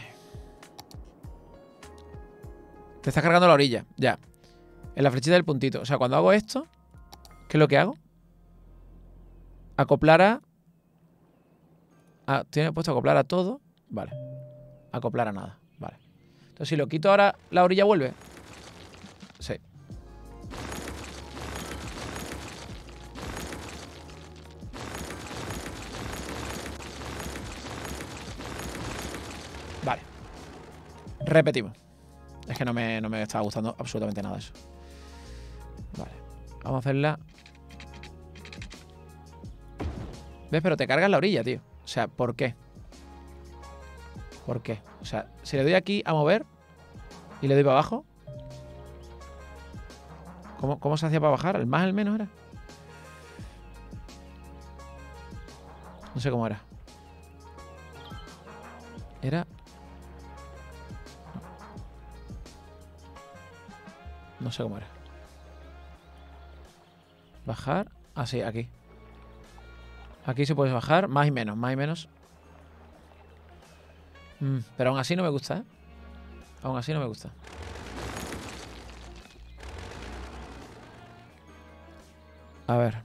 [SPEAKER 1] Te estás cargando la orilla, ya. En la flechita del puntito. O sea, cuando hago esto, ¿qué es lo que hago? Acoplar a... tiene puesto acoplar a todo. Vale. Acoplar a nada. Vale. Entonces, si lo quito ahora, ¿la orilla vuelve? Sí. Vale. Repetimos. Es que no me estaba gustando absolutamente nada eso. Vale. Vamos a hacerla. ¿Ves? Pero te cargas la orilla, tío. O sea, ¿por qué? ¿Por qué? O sea, si le doy aquí a mover y le doy para abajo. ¿Cómo se hacía para bajar? ¿El más, el menos era? No sé cómo era. Era... No sé cómo era. Bajar. Ah, sí, aquí. Aquí se puede bajar más y menos, más y menos. Pero aún así no me gusta, ¿eh? Aún así no me gusta. A ver.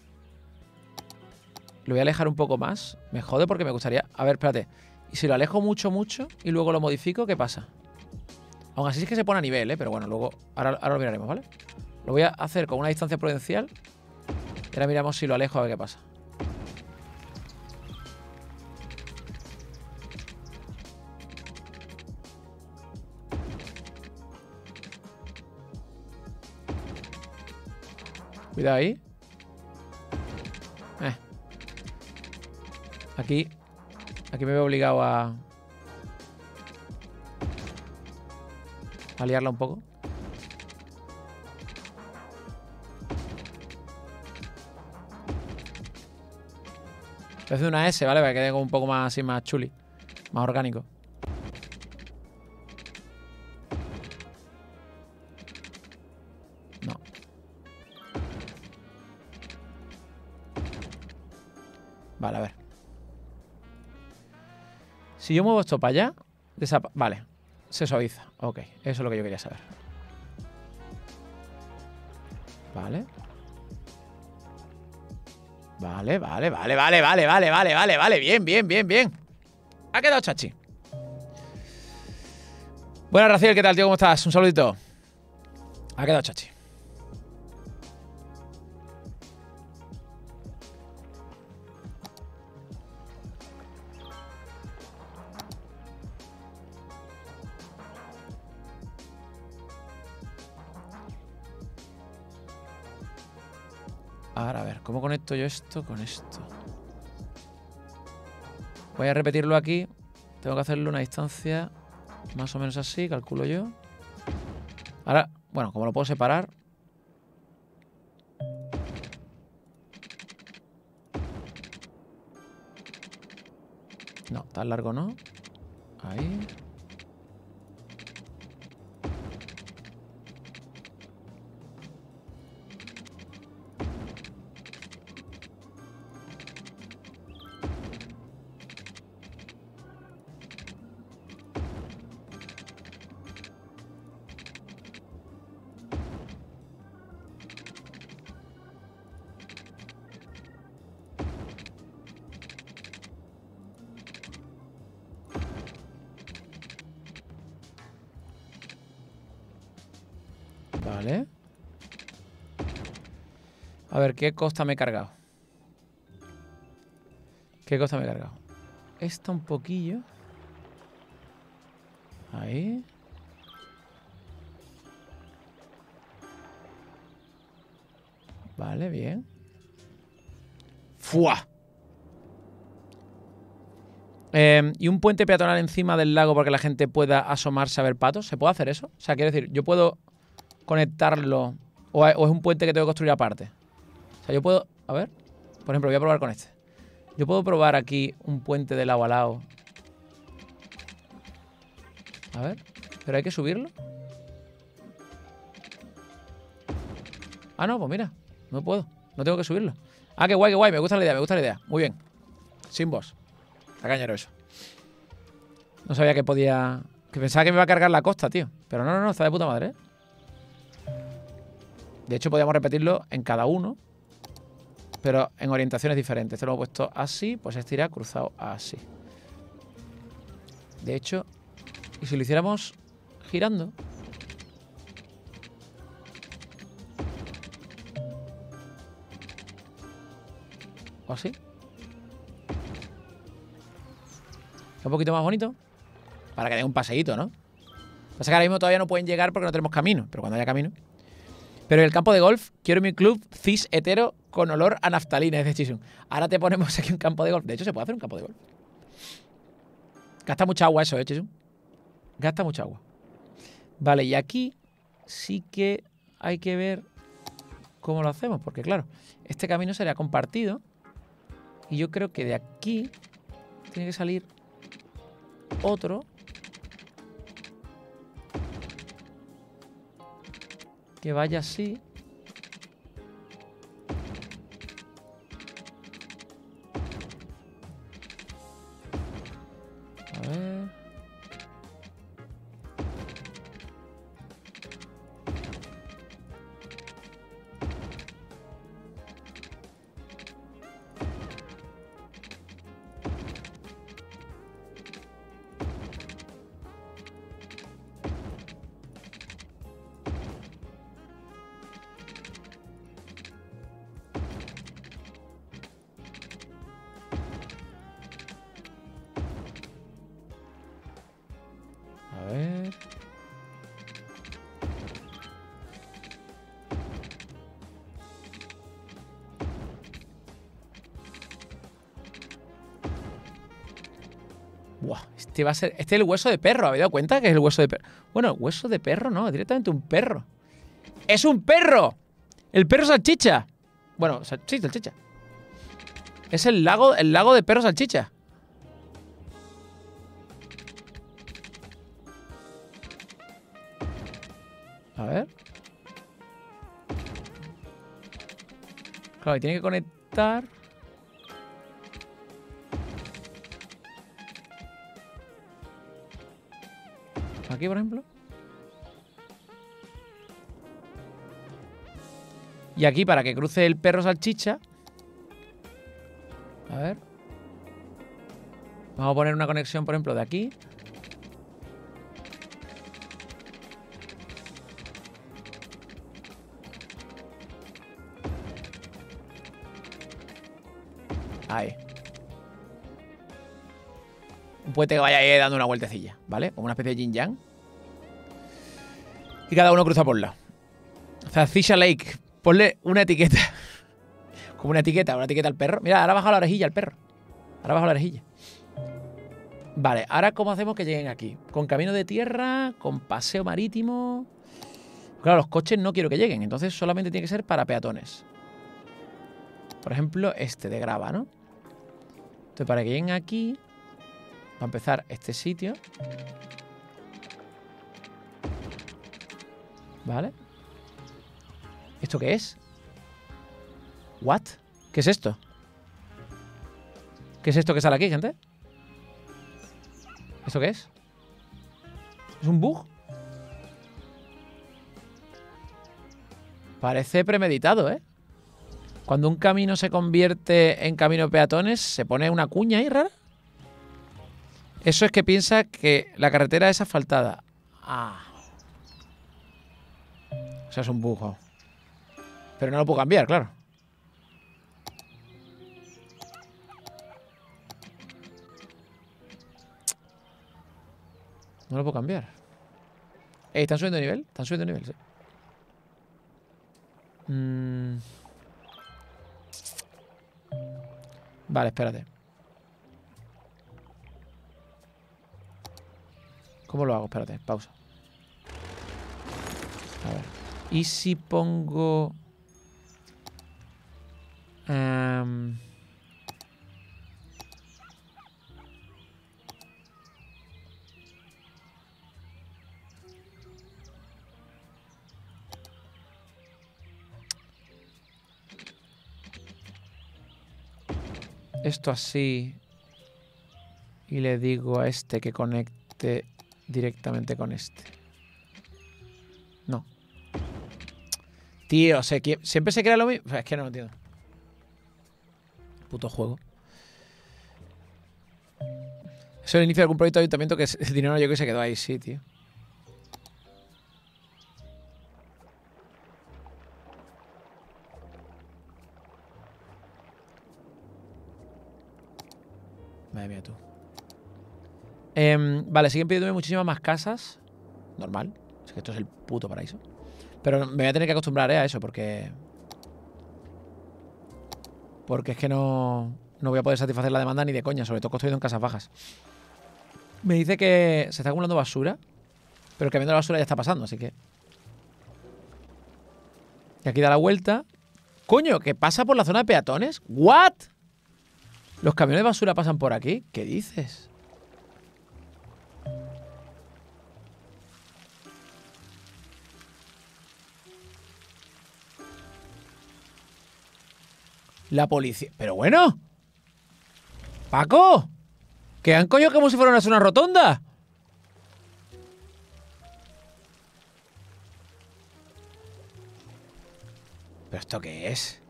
[SPEAKER 1] Lo voy a alejar un poco más. Me jode porque me gustaría... A ver, espérate. Y si lo alejo mucho, mucho y luego lo modifico, ¿qué pasa? Aún así es que se pone a nivel, ¿eh? Pero bueno, luego... Ahora lo miraremos, ¿vale? Lo voy a hacer con una distancia prudencial. Y ahora miramos si lo alejo a ver qué pasa. Cuidado ahí. Aquí me veo obligado a liarla un poco. Voy a hacer una S, ¿vale? Para que quede un poco más así, más chuli. Más orgánico. No. Vale, a ver. Si yo muevo esto para allá, vale. Se suaviza. Ok, eso es lo que yo quería saber. Vale. Vale. Bien. Ha quedado chachi. Buenas, Raciel, ¿qué tal, tío? ¿Cómo estás? Un saludito. Ha quedado chachi. Ahora, a ver, ¿cómo conecto yo esto con esto? Voy a repetirlo aquí. Tengo que hacerle una distancia más o menos así, calculo yo. Ahora, bueno, como lo puedo separar. No, tan largo no. Ahí. Vale. A ver, ¿qué costa me he cargado? ¿Qué costa me he cargado? Esta un poquillo. Ahí. Vale, bien. ¡Fua! ¿Y un puente peatonal encima del lago para que la gente pueda asomarse a ver patos? ¿Se puede hacer eso? O sea, quiero decir, yo puedo conectarlo o es un puente que tengo que construir aparte. O sea, yo puedo... A ver. Por ejemplo, voy a probar con este. Yo puedo probar aquí un puente de lado a lado. A ver. ¿Pero hay que subirlo? Ah, no, pues mira. No puedo. No tengo que subirlo. Ah, qué guay, qué guay. Me gusta la idea, me gusta la idea. Muy bien. Sin boss. Está cañero eso. No sabía que podía... Que pensaba que me iba a cargar la costa, tío. Pero no, no, no. Está de puta madre, ¿eh? De hecho, podíamos repetirlo en cada uno. Pero en orientaciones diferentes. Este lo hemos puesto así, pues este irá cruzado así. De hecho, y si lo hiciéramos girando... O así. Un poquito más bonito. Para que dé un paseíto, ¿no? Pasa que ahora mismo todavía no pueden llegar porque no tenemos camino. Pero cuando haya camino... Pero en el campo de golf, quiero mi club cis hetero con olor a naftalina, es de Chisun. Ahora te ponemos aquí un campo de golf. De hecho, se puede hacer un campo de golf. Gasta mucha agua eso, Chisun. Gasta mucha agua. Vale, y aquí sí que hay que ver cómo lo hacemos. Porque, claro, este camino sería compartido. Y yo creo que de aquí tiene que salir otro. Que vaya así. A ver. A ver. Buah, este va a ser... Este es el hueso de perro, ¿habéis dado cuenta que es el hueso de perro? Bueno, hueso de perro no, directamente un perro. ¡Es un perro! ¡El perro salchicha! Bueno, sí, salchicha. Es el lago de perro salchicha. A ver. Claro, y tiene que conectar. Aquí, por ejemplo. Y aquí, para que cruce el perro salchicha. A ver. Vamos a poner una conexión, por ejemplo, de aquí. Ahí. Un puente que vaya ahí dando una vueltecilla, ¿vale? Como una especie de yin yang. Y cada uno cruza por un lado. Zacisha Lake. Ponle una etiqueta. Como una etiqueta al perro. Mira, ahora baja la orejilla el perro. Ahora baja la orejilla. Vale, ahora ¿cómo hacemos que lleguen aquí? ¿Con camino de tierra? ¿Con paseo marítimo? Claro, los coches no quiero que lleguen. Entonces solamente tiene que ser para peatones. Por ejemplo, este de grava, ¿no? Entonces para que lleguen aquí, va a empezar este sitio. ¿Vale? ¿Esto qué es? ¿What? ¿Qué es esto? ¿Qué es esto que sale aquí, gente? ¿Esto qué es? ¿Es un bug? Parece premeditado, ¿eh? Cuando un camino se convierte en camino de peatones, se pone una cuña ahí rara. Eso es que piensa que la carretera es asfaltada. Ah. O sea, es un bug. Pero no lo puedo cambiar, claro. No lo puedo cambiar. ¿Están subiendo de nivel? Están subiendo de nivel, sí. Vale, espérate. ¿Cómo lo hago? Espérate, pausa. A ver. ¿Y si pongo... esto así. Y le digo a este que conecte directamente con este. No. Tío, siempre se crea lo mismo. Es que no lo entiendo. Puto juego. Eso es el inicio de algún proyecto de ayuntamiento que el dinero no llegó y se quedó ahí, sí, tío. Madre mía, tú. Vale, siguen pidiéndome muchísimas más casas. Normal. Es que esto es el puto paraíso. Pero me voy a tener que acostumbrar a eso porque... Porque es que no voy a poder satisfacer la demanda ni de coña. Sobre todo construido en casas bajas. Me dice que se está acumulando basura. Pero el camión de la basura ya está pasando, así que... Y aquí da la vuelta. ¡Coño! ¿Que pasa por la zona de peatones? ¿What? ¿Los camiones de basura pasan por aquí? ¿Qué dices? La policía... Pero bueno. Paco. Que han coño como si fuera una zona rotonda. ¿Pero esto qué es?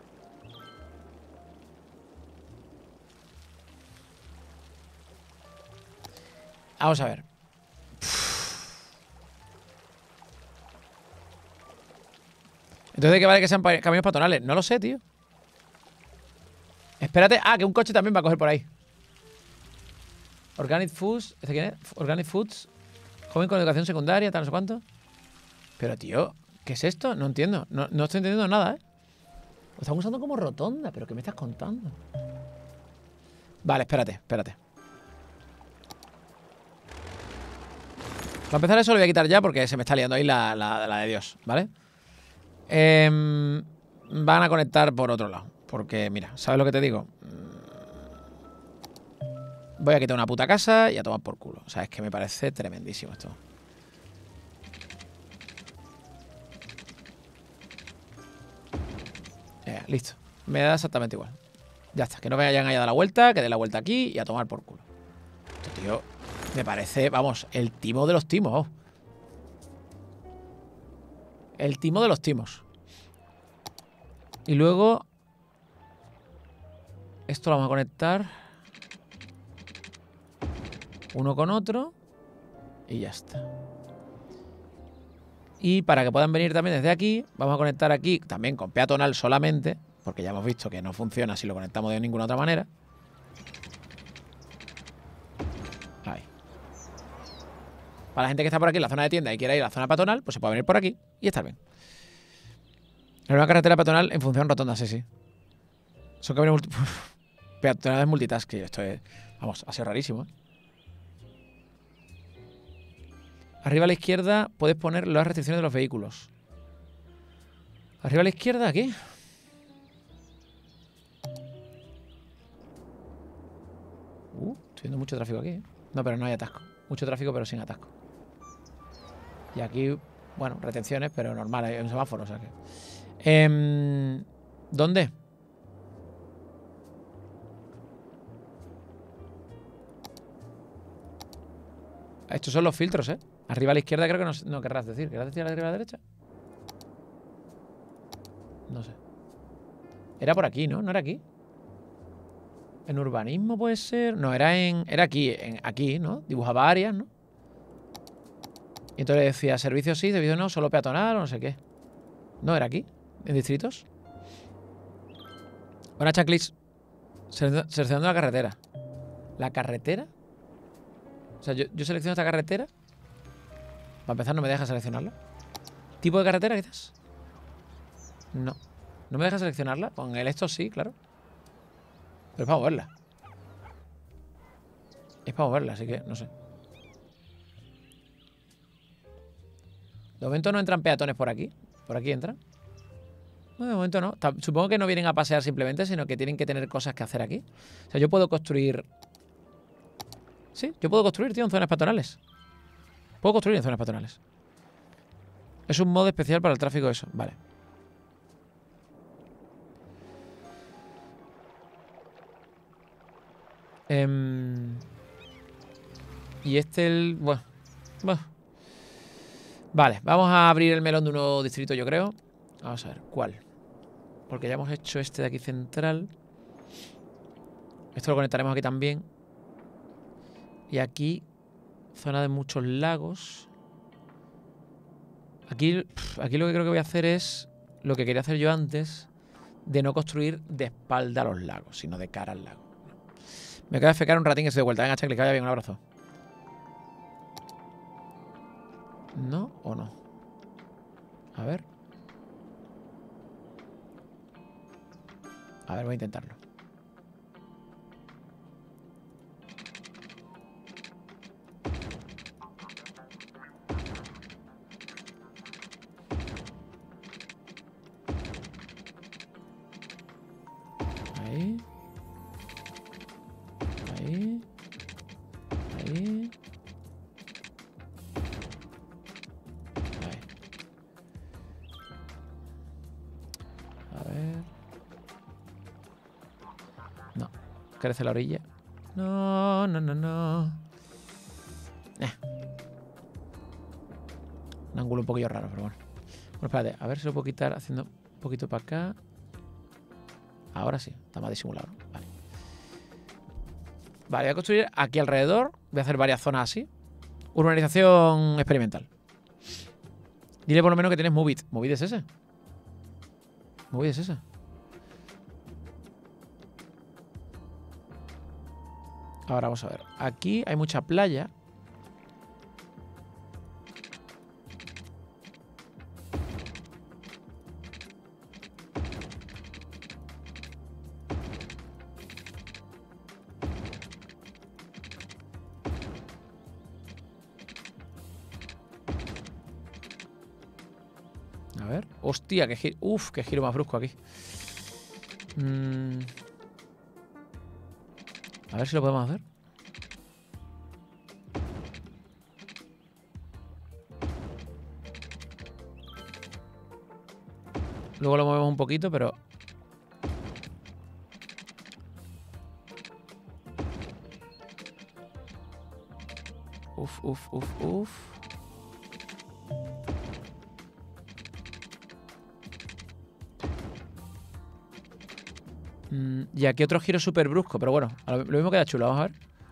[SPEAKER 1] Vamos a ver. Entonces, ¿de qué vale que sean caminos peatonales? No lo sé, tío. Espérate. Ah, que un coche también va a coger por ahí. Organic Foods. ¿Este quién es? Organic Foods. Joven con educación secundaria, tal, no sé cuánto. Pero, tío, ¿qué es esto? No entiendo. No estoy entendiendo nada, ¿eh? Lo están usando como rotonda. ¿Pero qué me estás contando? Vale, espérate. Para empezar eso lo voy a quitar ya porque se me está liando ahí la de Dios, ¿vale? Van a conectar por otro lado. Porque, mira, ¿sabes lo que te digo? Voy a quitar una puta casa y a tomar por culo. O sea, es que me parece tremendísimo esto. Listo. Me da exactamente igual. Ya está. Que no vayan a dar la vuelta, que dé la vuelta aquí y a tomar por culo. Esto, tío, me parece, vamos, el timo de los timos. Oh. El timo de los timos. Y luego... Esto lo vamos a conectar. Uno con otro. Y ya está. Y para que puedan venir también desde aquí, vamos a conectar aquí también con peatonal solamente. Porque ya hemos visto que no funciona si lo conectamos de ninguna otra manera. Ahí. Para la gente que está por aquí en la zona de tienda y quiera ir a la zona peatonal, pues se puede venir por aquí y estar bien. La nueva carretera peatonal en función rotonda, sí. Son caminos peatonales multitask. Esto es, vamos, ha sido rarísimo, ¿eh? Arriba a la izquierda puedes poner las restricciones de los vehículos. Arriba a la izquierda, ¿qué? Estoy viendo mucho tráfico aquí, ¿eh? No, pero no hay atasco. Mucho tráfico, pero sin atasco. Y aquí, bueno, retenciones, pero normal, hay un semáforo, o sea que... ¿Dónde? Estos son los filtros, ¿eh? Arriba a la izquierda creo que no querrás decir. ¿Querrás decir arriba a la derecha? No sé. Era por aquí, ¿no? ¿No era aquí? ¿En urbanismo puede ser? No, era aquí, aquí, ¿no? Dibujaba áreas, ¿no? Y entonces decía servicios sí, servicios no, solo peatonal o no sé qué. No, era aquí, en distritos. Buenas, Chaclis. Seleccionando la carretera. ¿La carretera? O sea, yo selecciono esta carretera. Para empezar, no me deja seleccionarla. ¿Tipo de carretera, quizás? No. ¿No me deja seleccionarla? Con el esto sí, claro. Pero es para moverla. Es para moverla, así que no sé. De momento no entran peatones por aquí. ¿Por aquí entran? No, de momento no. Supongo que no vienen a pasear simplemente, sino que tienen que tener cosas que hacer aquí. O sea, yo puedo construir... Sí, yo puedo construir, tío, en zonas peatonales. Puedo construir en zonas peatonales. Es un modo especial para el tráfico eso. Vale. Y este, bueno. Vale, vamos a abrir el melón de un nuevo distrito, yo creo. Vamos a ver, ¿cuál? Porque ya hemos hecho este de aquí central. Esto lo conectaremos aquí también. Y aquí, zona de muchos lagos. Aquí lo que creo que voy a hacer es lo que quería hacer yo antes, de no construir de espalda a los lagos, sino de cara al lago. Me acaba de fecar un ratín que estoy de vuelta. Venga, chacle, que vaya bien, un abrazo. ¿No o no? A ver. A ver, voy a intentarlo. Ahí. Ahí. Ahí. Ahí. A ver. No. Crece la orilla. No, no, no, no. Un ángulo un poquillo raro, pero bueno. Bueno, espérate. A ver si lo puedo quitar haciendo un poquito para acá. Ahora sí. Está más disimulado. Vale. Vale, voy a construir aquí alrededor. Voy a hacer varias zonas así. Urbanización experimental. Dile por lo menos que tienes Move It. ¿Move It es ese? ¿Move It es ese? Ahora vamos a ver. Aquí hay mucha playa. A ver. Hostia, qué giro. Uf, qué giro más brusco aquí. A ver si lo podemos hacer. Luego lo movemos un poquito, pero... Uf, uf, uf, uf. Y aquí otro giro súper brusco, pero bueno, lo mismo queda chulo, vamos a ver.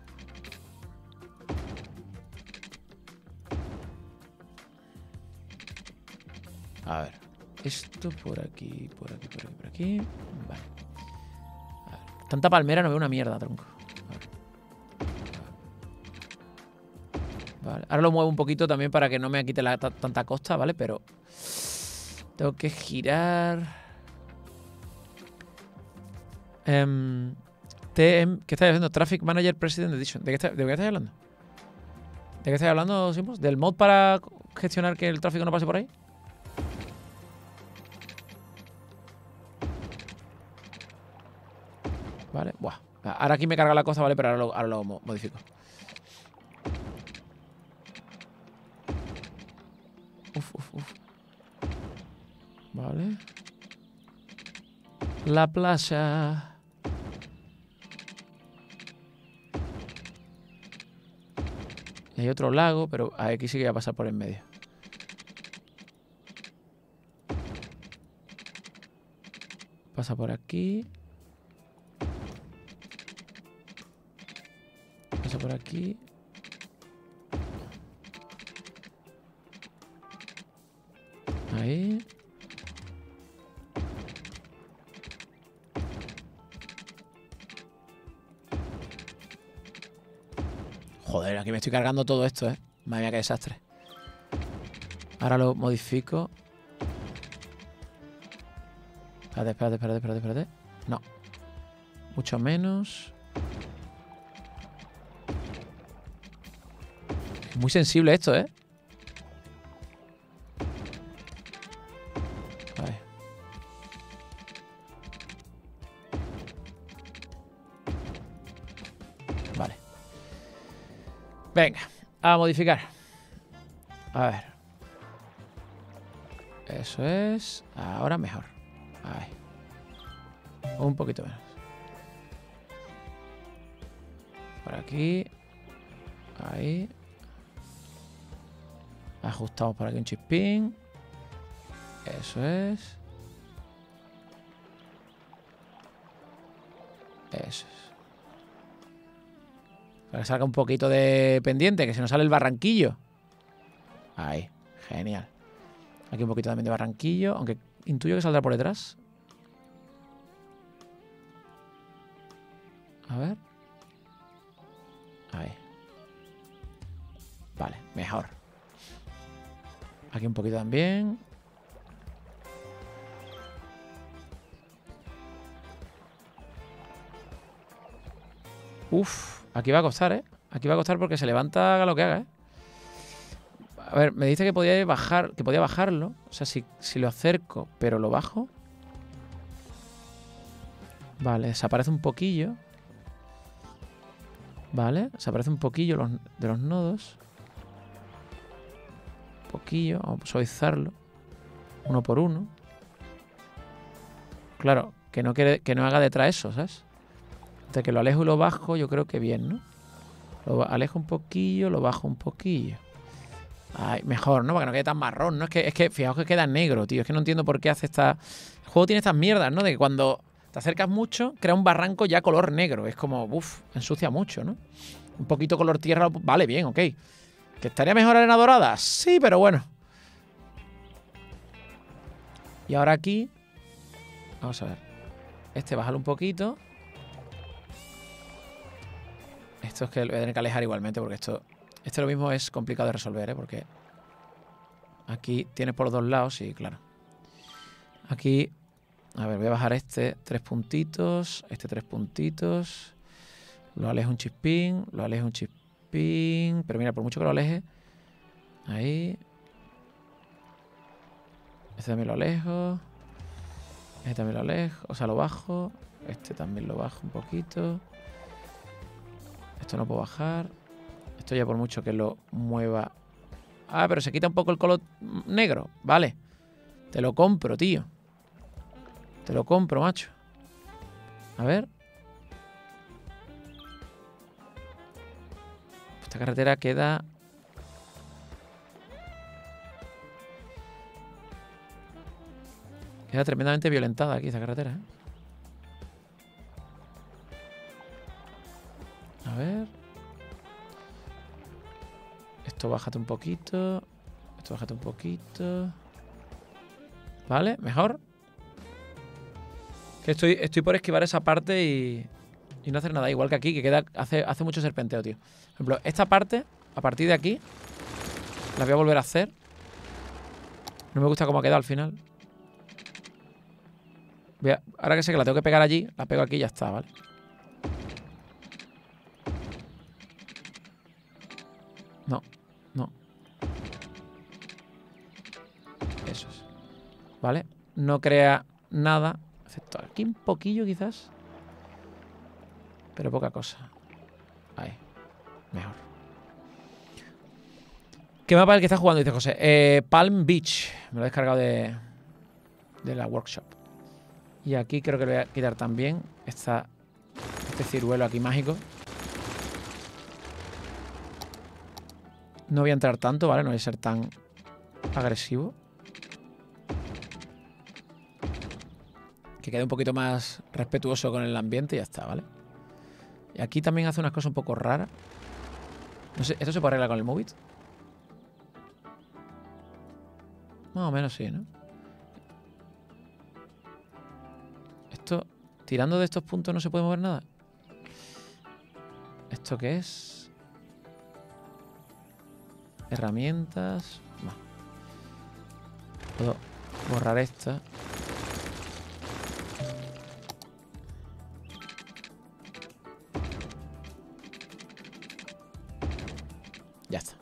[SPEAKER 1] A ver, esto por aquí, por aquí, por aquí, por aquí. Vale. A ver. Tanta palmera no veo una mierda, tronco. Vale. Ahora lo muevo un poquito también para que no me quite tanta costa, ¿vale? Pero tengo que girar... ¿qué estáis haciendo? Traffic Manager President Edition. ¿De qué estáis hablando? ¿De qué estáis hablando, Simpos? ¿Del mod para gestionar que el tráfico no pase por ahí? Vale, buah. Ahora aquí me carga la cosa, vale, pero ahora lo modifico. Uf, uf, uf. Vale. La playa. Y hay otro lago, pero aquí sí que voy a pasar por en medio. Pasa por aquí. Pasa por aquí. Ahí. Joder, aquí me estoy cargando todo esto, ¿eh? Madre mía, qué desastre. Ahora lo modifico. Espérate. No. Mucho menos. Es muy sensible esto, ¿eh? Vale. Vale. Venga, a modificar. A ver. Eso es. Ahora mejor. Ahí. Un poquito menos. Por aquí. Ahí. Ajustamos por aquí un chispín. Eso es. Eso es. Para que salga un poquito de pendiente, que se nos sale el barranquillo. Ahí, genial. Aquí un poquito también de barranquillo, aunque intuyo que saldrá por detrás. A ver. Ahí. Vale, mejor. Aquí un poquito también. Uf, aquí va a costar, ¿eh? Aquí va a costar porque se levanta, haga lo que haga, ¿eh? A ver, me dice que podía bajar, que podía bajarlo. O sea, si lo acerco, pero lo bajo. Vale, desaparece un poquillo. Vale, desaparece un poquillo de los nodos. Un poquillo, vamos a suavizarlo. Uno por uno. Claro, que no haga detrás eso, ¿sabes? Entre que lo alejo y lo bajo, yo creo que bien, ¿no? Lo alejo un poquillo, lo bajo un poquillo. Ay, mejor, ¿no? Para que no quede tan marrón, ¿no? Es que fijaos que queda negro, tío. Es que no entiendo por qué hace esta... El juego tiene estas mierdas, ¿no? De que cuando te acercas mucho, crea un barranco ya color negro. Es como, uff, ensucia mucho, ¿no? Un poquito color tierra, vale, bien, ok. ¿Que estaría mejor arena dorada? Sí, pero bueno. Y ahora aquí... Vamos a ver. Bájalo un poquito. Esto es que lo voy a tener que alejar igualmente porque esto... lo mismo es complicado de resolver, ¿eh? Porque aquí tienes por los dos lados, sí, claro. Aquí, a ver, voy a bajar 3 puntitos, 3 puntitos. Lo alejo un chispín, pero mira, por mucho que lo aleje, ahí. Este también lo alejo. Este también lo alejo, o sea, lo bajo. Este también lo bajo un poquito. Esto no puedo bajar. Esto ya por mucho que lo mueva... Ah, pero se quita un poco el color negro. Vale. Te lo compro, tío. Te lo compro, macho. A ver. Esta carretera queda... Queda tremendamente violentada aquí esta carretera, ¿eh? A ver... Esto bájate un poquito. Esto bájate un poquito. ¿Vale? ¿Mejor? Que estoy por esquivar esa parte y no hacer nada. Igual que aquí, que hace mucho serpenteo, tío. Por ejemplo, esta parte, a partir de aquí, la voy a volver a hacer. No me gusta cómo ha quedado al final. Ahora que sé que la tengo que pegar allí, la pego aquí y ya está, ¿vale? No. Eso es. ¿Vale? No crea nada. Excepto aquí un poquillo quizás. Pero poca cosa. Ahí. Mejor. ¿Qué mapa es el que está jugando? Dice José. Palm Beach. Me lo he descargado de la workshop. Y aquí creo que le voy a quitar también este ciruelo aquí mágico. No voy a entrar tanto, ¿vale? No voy a ser tan agresivo. Que quede un poquito más respetuoso con el ambiente y ya está, ¿vale? Y aquí también hace unas cosas un poco raras. No sé, ¿esto se puede arreglar con el Movit? Más o menos sí, ¿no? Esto, tirando de estos puntos no se puede mover nada. ¿Esto qué es? Herramientas. No. Puedo borrar esta. Ya está.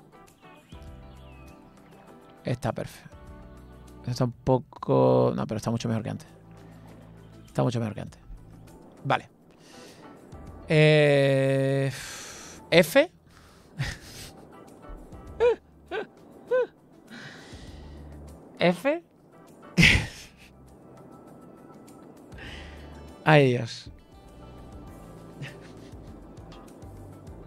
[SPEAKER 1] Está perfecto. Esto está un poco... No, pero está mucho mejor que antes. Está mucho mejor que antes. Vale. F. F. Ay, Dios.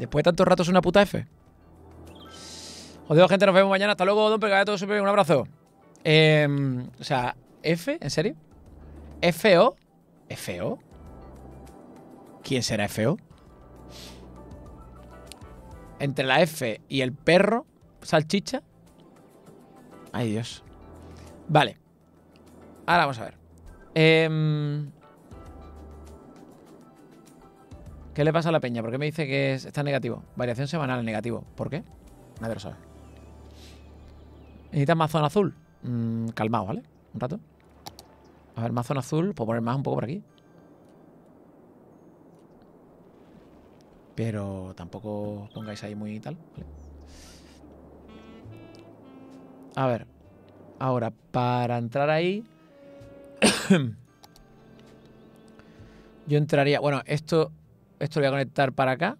[SPEAKER 1] Después de tanto rato es una puta F. Os digo, gente, nos vemos mañana. Hasta luego, don Pega, todo súper bien. Un abrazo. O sea, F, ¿en serio? ¿FO? ¿FO? ¿Quién será FO? Entre la F y el perro, salchicha. Ay, Dios. Vale. Ahora vamos a ver. ¿Qué le pasa a la peña? ¿Por qué me dice que está negativo? Variación semanal negativo. ¿Por qué? Nadie lo sabe. ¿Necesitas más zona azul? Calmado, ¿vale? Un rato. A ver, más zona azul. Puedo poner más un poco por aquí. Pero tampoco pongáis ahí muy tal, ¿vale? A ver. Ahora, para entrar ahí... yo entraría... Bueno, esto lo voy a conectar para acá.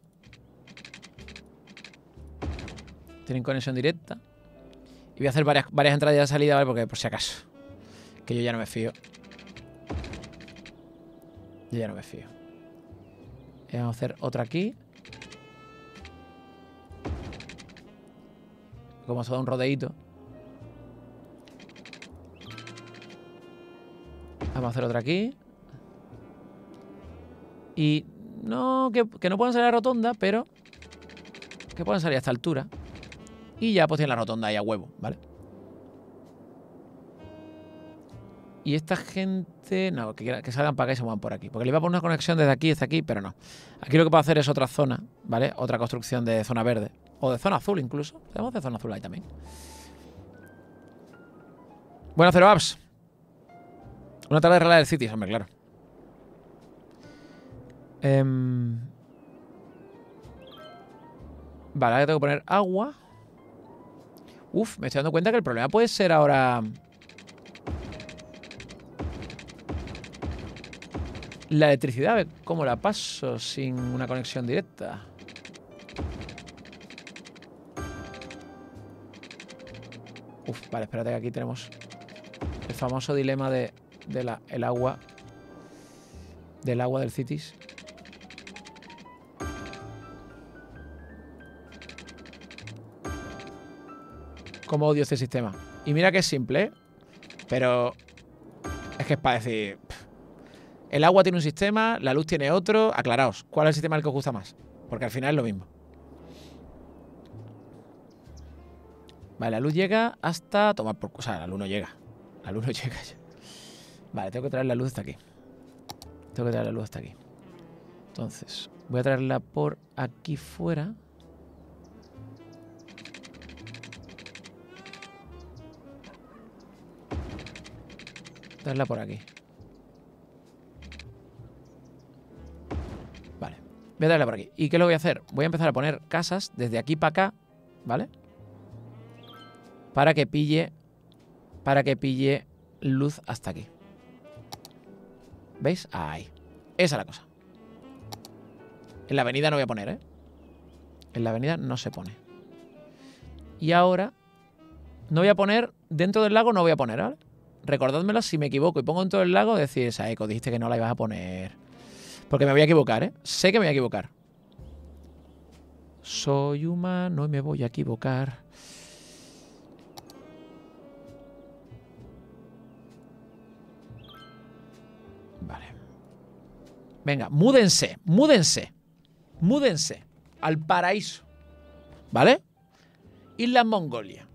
[SPEAKER 1] Tienen conexión directa. Y voy a hacer varias entradas de salida, ¿vale? Porque por si acaso. Que yo ya no me fío. Yo ya no me fío. Y vamos a hacer otra aquí. Como se da un rodeíto. Vamos a hacer otra aquí. Y no, que no puedan salir a la rotonda, pero que puedan salir a esta altura. Y ya pues tienen la rotonda ahí a huevo, ¿vale? Y esta gente... No, que salgan para acá y se muevan por aquí. Porque le iba a poner una conexión desde aquí hasta aquí, pero no. Aquí lo que puedo hacer es otra zona, ¿vale? Otra construcción de zona verde. O de zona azul incluso. Tenemos de zona azul ahí también. Bueno, Zero Apps. Una tarde de regla del Cities, hombre, claro. Vale, ahora tengo que poner agua. Uf, me estoy dando cuenta que el problema puede ser ahora... La electricidad, ¿cómo la paso sin una conexión directa? Uf, vale, espérate que aquí tenemos el famoso dilema del agua. Del agua del Cities. Cómo odio este sistema. Y mira que es simple, ¿eh? Pero es que es para decir... El agua tiene un sistema, la luz tiene otro. Aclaraos, ¿cuál es el sistema al que os gusta más? Porque al final es lo mismo. Vale, la luz llega hasta tomar por... O sea, la luz no llega. La luz no llega ya. Vale, tengo que traer la luz hasta aquí. Tengo que traer la luz hasta aquí. Entonces, voy a traerla por aquí fuera. Traerla por aquí. Vale. Voy a traerla por aquí. ¿Y qué es lo que voy a hacer? Voy a empezar a poner casas desde aquí para acá, ¿vale? Para que pille luz hasta aquí. ¿Veis? Ahí. Esa es la cosa. En la avenida no voy a poner, ¿eh? En la avenida no se pone. Y ahora no voy a poner... Dentro del lago no voy a poner, ¿vale? Recordádmelo si me equivoco y pongo en todo el lago, decís, Saeco, dijiste que no la ibas a poner. Porque me voy a equivocar, ¿eh? Sé que me voy a equivocar. Soy humano y me voy a equivocar. Vale. Venga, múdense, múdense. Múdense al paraíso. ¿Vale? Isla Mongolia.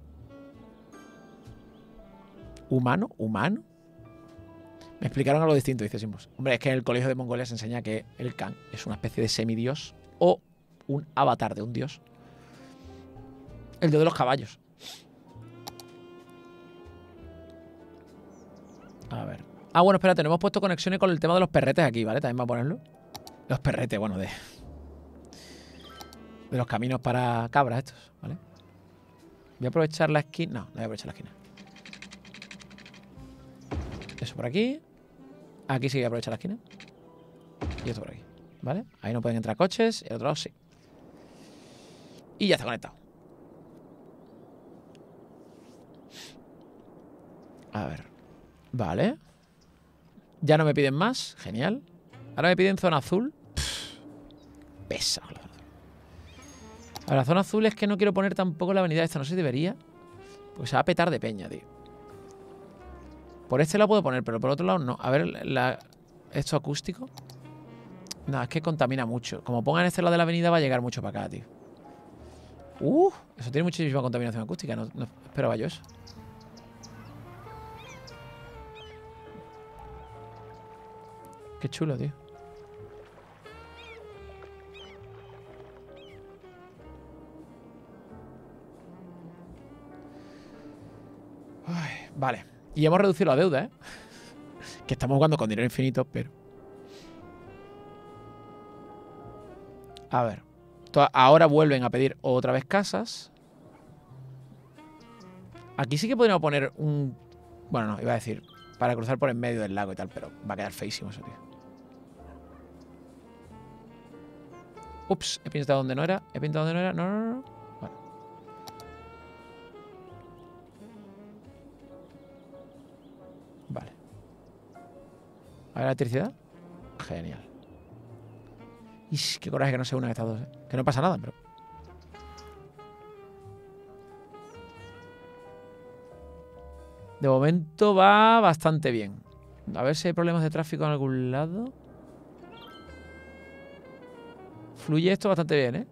[SPEAKER 1] ¿Humano? ¿Humano? Me explicaron algo distinto, dice Simbos. Hombre, es que en el colegio de Mongolia se enseña que el Khan es una especie de semidios o un avatar de un dios. El dios de los caballos. A ver. Ah, bueno, espérate, no hemos puesto conexiones con el tema de los perretes aquí, ¿vale? También va a ponerlo. Los perretes, bueno, de los caminos para cabras estos, ¿vale? Voy a aprovechar la esquina. No, no voy a aprovechar la esquina. Eso por aquí. Aquí sí que voy a aprovechar la esquina. Y esto por aquí, ¿vale? Ahí no pueden entrar coches. Y el otro lado sí. Y ya está conectado. A ver. Vale. Ya no me piden más. Genial. Ahora me piden zona azul. Pesa. A la zona azul es que no quiero poner tampoco la avenida esta. No sé si debería. Pues se va a petar de peña, tío. Por este lado puedo poner, pero por otro lado no. A ver, esto acústico. No, es que contamina mucho. Como pongan este lado de la avenida va a llegar mucho para acá, tío. Eso tiene muchísima contaminación acústica. No esperaba yo eso. Qué chulo, tío. Ay, vale. Y hemos reducido la deuda, ¿eh? Que estamos jugando con dinero infinito, pero... A ver. Ahora vuelven a pedir otra vez casas. Aquí sí que podríamos poner un... Bueno, no, iba a decir... Para cruzar por en medio del lago y tal, pero va a quedar feísimo eso, tío. Ups, he pintado donde no era. He pintado donde no era. No. Vale. Vale. A ver, la electricidad. Genial. Ish, qué coraje que no se unan estas dos, ¿eh? Que no pasa nada, pero... De momento va bastante bien. A ver si hay problemas de tráfico en algún lado. Fluye esto bastante bien, ¿eh?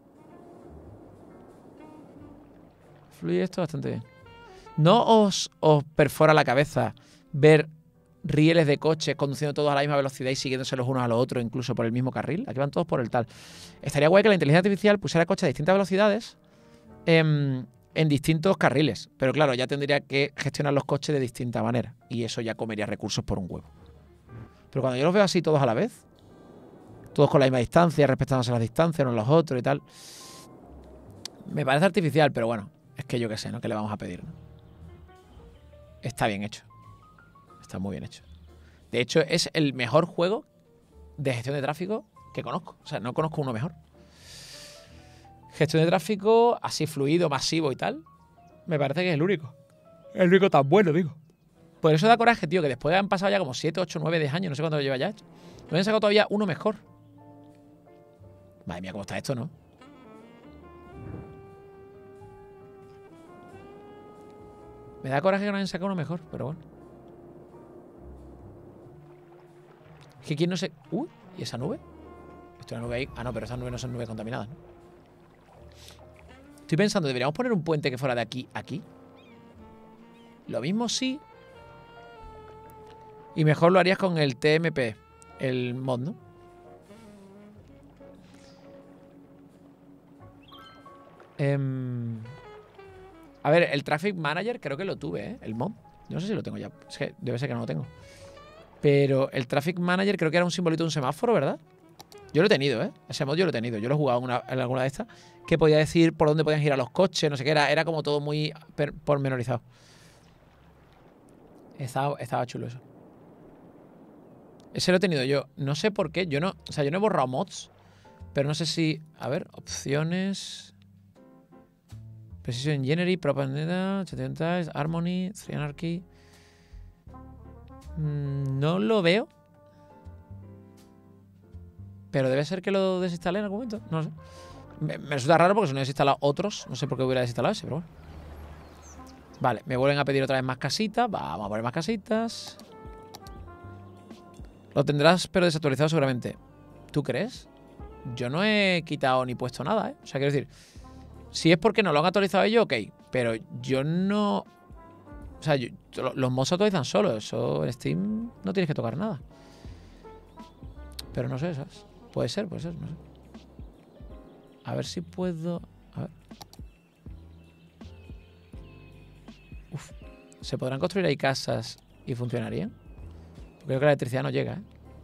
[SPEAKER 1] Fluye esto bastante bien. ¿No os perfora la cabeza ver rieles de coches conduciendo todos a la misma velocidad y siguiéndose los unos a los otros, incluso por el mismo carril? Aquí van todos por el tal. Estaría guay que la inteligencia artificial pusiera coches a distintas velocidades en distintos carriles. Pero claro, ya tendría que gestionar los coches de distinta manera. Y eso ya comería recursos por un huevo. Pero cuando yo los veo así todos a la vez, todos con la misma distancia, respetándose las distancias unos a los otros y tal, me parece artificial, pero bueno, es que yo qué sé, ¿no? ¿Qué le vamos a pedir, no? Está bien hecho. Está muy bien hecho. De hecho, es el mejor juego de gestión de tráfico que conozco. O sea, no conozco uno mejor. Gestión de tráfico así fluido, masivo y tal. Me parece que es el único. El único tan bueno, digo. Por eso da coraje, tío, que después han pasado ya como 7, 8, 9, 10 años, no sé cuánto lleva ya hecho. No han sacado todavía uno mejor. Madre mía, cómo está esto, ¿no? Me da coraje que no hayan sacado uno mejor, pero bueno. Es que quién no sé... ¿y esa nube? ¿Esto es una nube ahí? Ah, no, pero esas nubes no son nubes contaminadas, ¿no? Estoy pensando, ¿deberíamos poner un puente que fuera de aquí a aquí? Lo mismo sí. Y mejor lo harías con el TMP, el mod, ¿no? A ver, el Traffic Manager creo que lo tuve, ¿eh? El mod. No sé si lo tengo ya. Es que debe ser que no lo tengo. Pero el Traffic Manager creo que era un simbolito de un semáforo, ¿verdad? Yo lo he tenido, ¿eh? Ese mod yo lo he tenido. Yo lo he jugado en alguna de estas. Que podía decir por dónde podían girar los coches, no sé qué. Era como todo muy pormenorizado. Estaba chulo eso. Ese lo he tenido yo. No sé por qué. Yo no he borrado mods. Pero no sé si... A ver, opciones... Precision Engineering, Propaganda, Chatentiles, Harmony, Three Anarchy... No lo veo. Pero debe ser que lo desinstalé en algún momento. No sé. Me resulta raro porque se no he desinstalado otros. No sé por qué hubiera desinstalado ese, pero bueno. Vale, me vuelven a pedir otra vez más casitas. Vamos a poner más casitas. Lo tendrás, pero desactualizado seguramente. ¿Tú crees? Yo no he quitado ni puesto nada, ¿eh? O sea, quiero decir, si es porque no lo han actualizado ellos, ok. Pero yo no... O sea, los mods se actualizan solos. Eso en Steam no tienes que tocar nada. Pero no sé, ¿sabes? Puede ser, no sé. A ver si puedo... A ver. Uf. ¿Se podrán construir ahí casas y funcionarían? Porque creo que la electricidad no llega, ¿eh?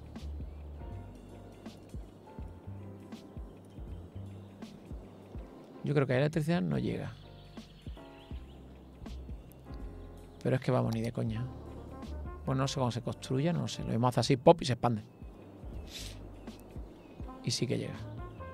[SPEAKER 1] Yo creo que la electricidad no llega. Pero es que vamos, ni de coña. Pues no sé cómo se construya, no sé. Lo mismo hace así, pop, y se expande. Y sí que llega.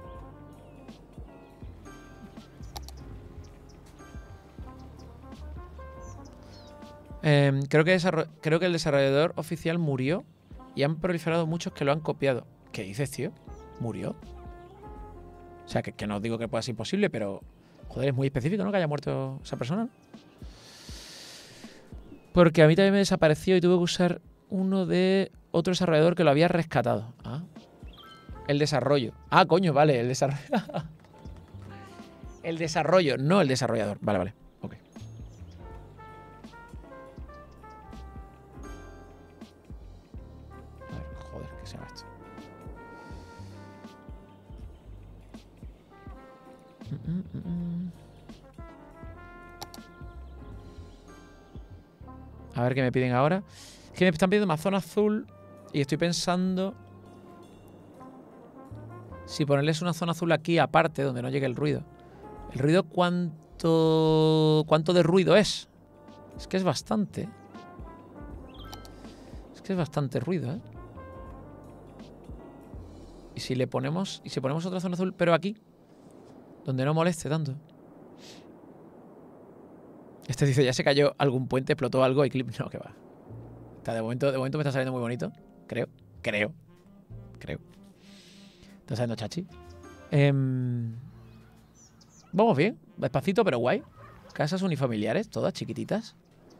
[SPEAKER 1] Creo que el desarrollador oficial murió y han proliferado muchos que lo han copiado. ¿Qué dices, tío? ¿Murió? O sea, que no os digo que pueda ser imposible, pero... Joder, es muy específico, ¿no? Que haya muerto esa persona, ¿no? Porque a mí también me desapareció y tuve que usar uno de otro desarrollador que lo había rescatado. Ah. El desarrollo. Ah, coño, vale, el desarrollo. El desarrollo, no el desarrollador. Vale, vale. Ok. A ver, joder, ¿qué se llama esto? A ver qué me piden ahora. Es que me están pidiendo más zona azul y estoy pensando si ponerles una zona azul aquí aparte donde no llegue el ruido. ¿El ruido cuánto de ruido es? Es que es bastante. Es que es bastante ruido, ¿eh? Y si le ponemos otra zona azul, pero aquí, donde no moleste tanto. Este dice, ya se cayó algún puente, explotó algo y clip. No, que va. Está, de momento me está saliendo muy bonito. Creo. Está saliendo chachi. Vamos bien. Despacito, pero guay. Casas unifamiliares, todas chiquititas.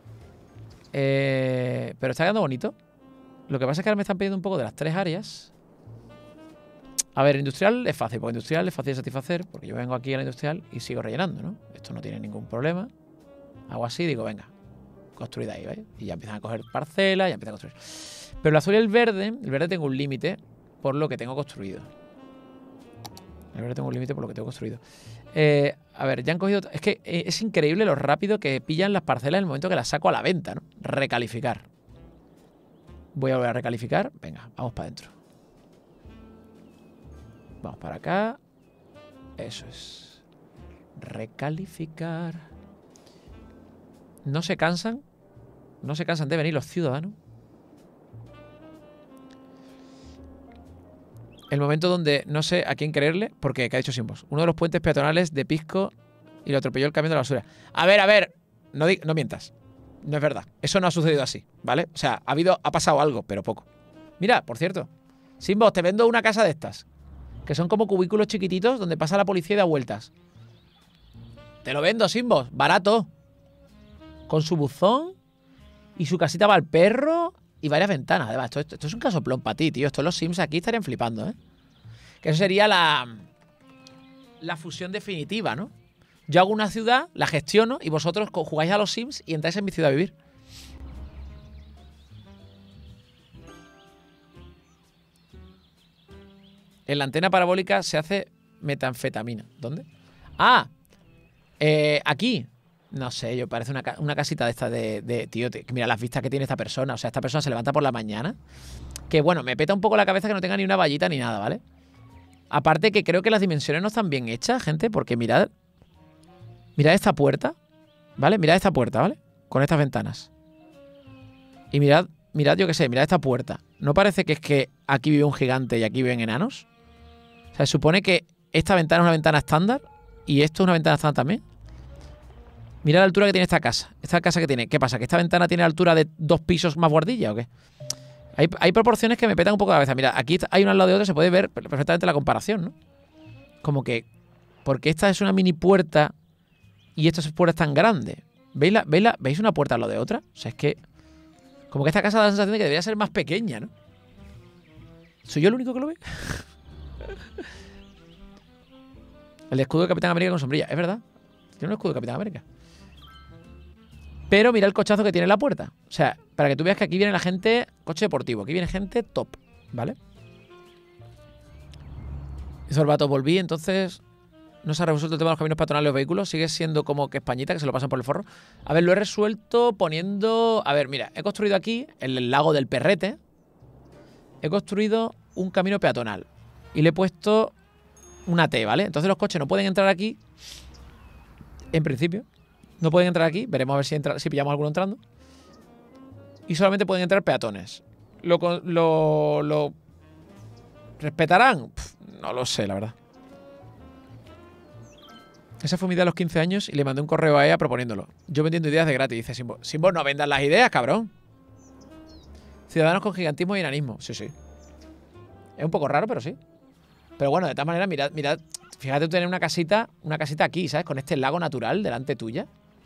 [SPEAKER 1] Pero está quedando bonito. Lo que pasa es que ahora me están pidiendo un poco de las 3 áreas. A ver, industrial es fácil, porque industrial es fácil de satisfacer, porque yo vengo aquí a la industrial y sigo rellenando, ¿no? Esto no tiene ningún problema. Hago así, digo, venga, construid ahí, ¿vale? Y ya empiezan a coger parcelas, ya empiezan a construir. Pero el azul y el verde tengo un límite por lo que tengo construido. El verde tengo un límite por lo que tengo construido. A ver, ya han cogido... Es que es increíble lo rápido que pillan las parcelas en el momento que las saco a la venta, ¿no? Recalificar. Voy a volver a recalificar. Venga, vamos para adentro. Vamos para acá. Eso es. Recalificar. No se cansan. No se cansan de venir los ciudadanos. El momento donde no sé a quién creerle, porque, ¿qué ha dicho Simbos? Uno de los puentes peatonales de Pisco y lo atropelló el camión de la basura. A ver, no mientas. No es verdad. Eso no ha sucedido así, ¿vale? O sea, ha pasado algo, pero poco. Mira, por cierto, Simbos, te vendo una casa de estas, que son como cubículos chiquititos donde pasa la policía y da vueltas. Te lo vendo, Simbos, barato. Con su buzón y su casita para el perro y varias ventanas. Además, esto es un casoplón para ti, tío. Esto los Sims aquí estarían flipando, ¿eh? Que eso sería la fusión definitiva, ¿no? Yo hago una ciudad, la gestiono y vosotros jugáis a los Sims y entráis en mi ciudad a vivir. En la antena parabólica se hace metanfetamina. ¿Dónde? ¡Ah! Aquí. No sé, yo parece una casita de esta de tío, mira las vistas que tiene esta persona. O sea, esta persona se levanta por la mañana. Que bueno, me peta un poco la cabeza que no tenga ni una vallita ni nada, ¿vale? Aparte que creo que las dimensiones no están bien hechas, gente, porque mirad esta puerta, ¿vale? Mirad esta puerta, ¿vale? Con estas ventanas. Y mirad, yo qué sé, mirad esta puerta. ¿No parece que es que aquí vive un gigante y aquí viven enanos? O sea, se supone que esta ventana es una ventana estándar y esto es una ventana estándar también. Mira la altura que tiene esta casa. Esta casa que tiene. ¿Qué pasa? ¿Que esta ventana tiene altura de 2 pisos más guardilla o qué? Hay proporciones que me petan un poco la cabeza. Mira, aquí hay una al lado de otra, se puede ver perfectamente la comparación, ¿no? Como que... Porque esta es una mini puerta y esta puerta es tan grande. ¿Veis una puerta al lado de otra? O sea, es que... Como que esta casa da la sensación de que debería ser más pequeña, ¿no? ¿Soy yo el único que lo ve? El escudo de Capitán América con sombrilla. Es verdad. Tiene un escudo de Capitán América. Pero mira el cochazo que tiene la puerta. O sea, para que tú veas que aquí viene la gente... Coche deportivo. Aquí viene gente top. ¿Vale? Hizo el vato, volví, entonces... No se ha resuelto el tema de los caminos peatonales de los vehículos. Sigue siendo como que Españita, que se lo pasan por el forro. A ver, lo he resuelto poniendo... A ver, mira, he construido aquí, en el lago del Perrete, he construido un camino peatonal. Y le he puesto una T, ¿vale? Entonces los coches no pueden entrar aquí. En principio. No pueden entrar aquí. Veremos a ver si pillamos alguno entrando. Y solamente pueden entrar peatones. ¿Lo respetarán? No lo sé, la verdad. Esa fue mi idea a los 15 años y le mandé un correo a ella proponiéndolo. Yo vendiendo ideas de gratis. Dice Simbo, Simbo, no vendas las ideas, cabrón. Ciudadanos con gigantismo y enanismo. Sí, sí. Es un poco raro, pero sí. Pero bueno, de todas maneras, mirad Fíjate tú tener una casita aquí, ¿sabes? Con este lago natural delante tuya.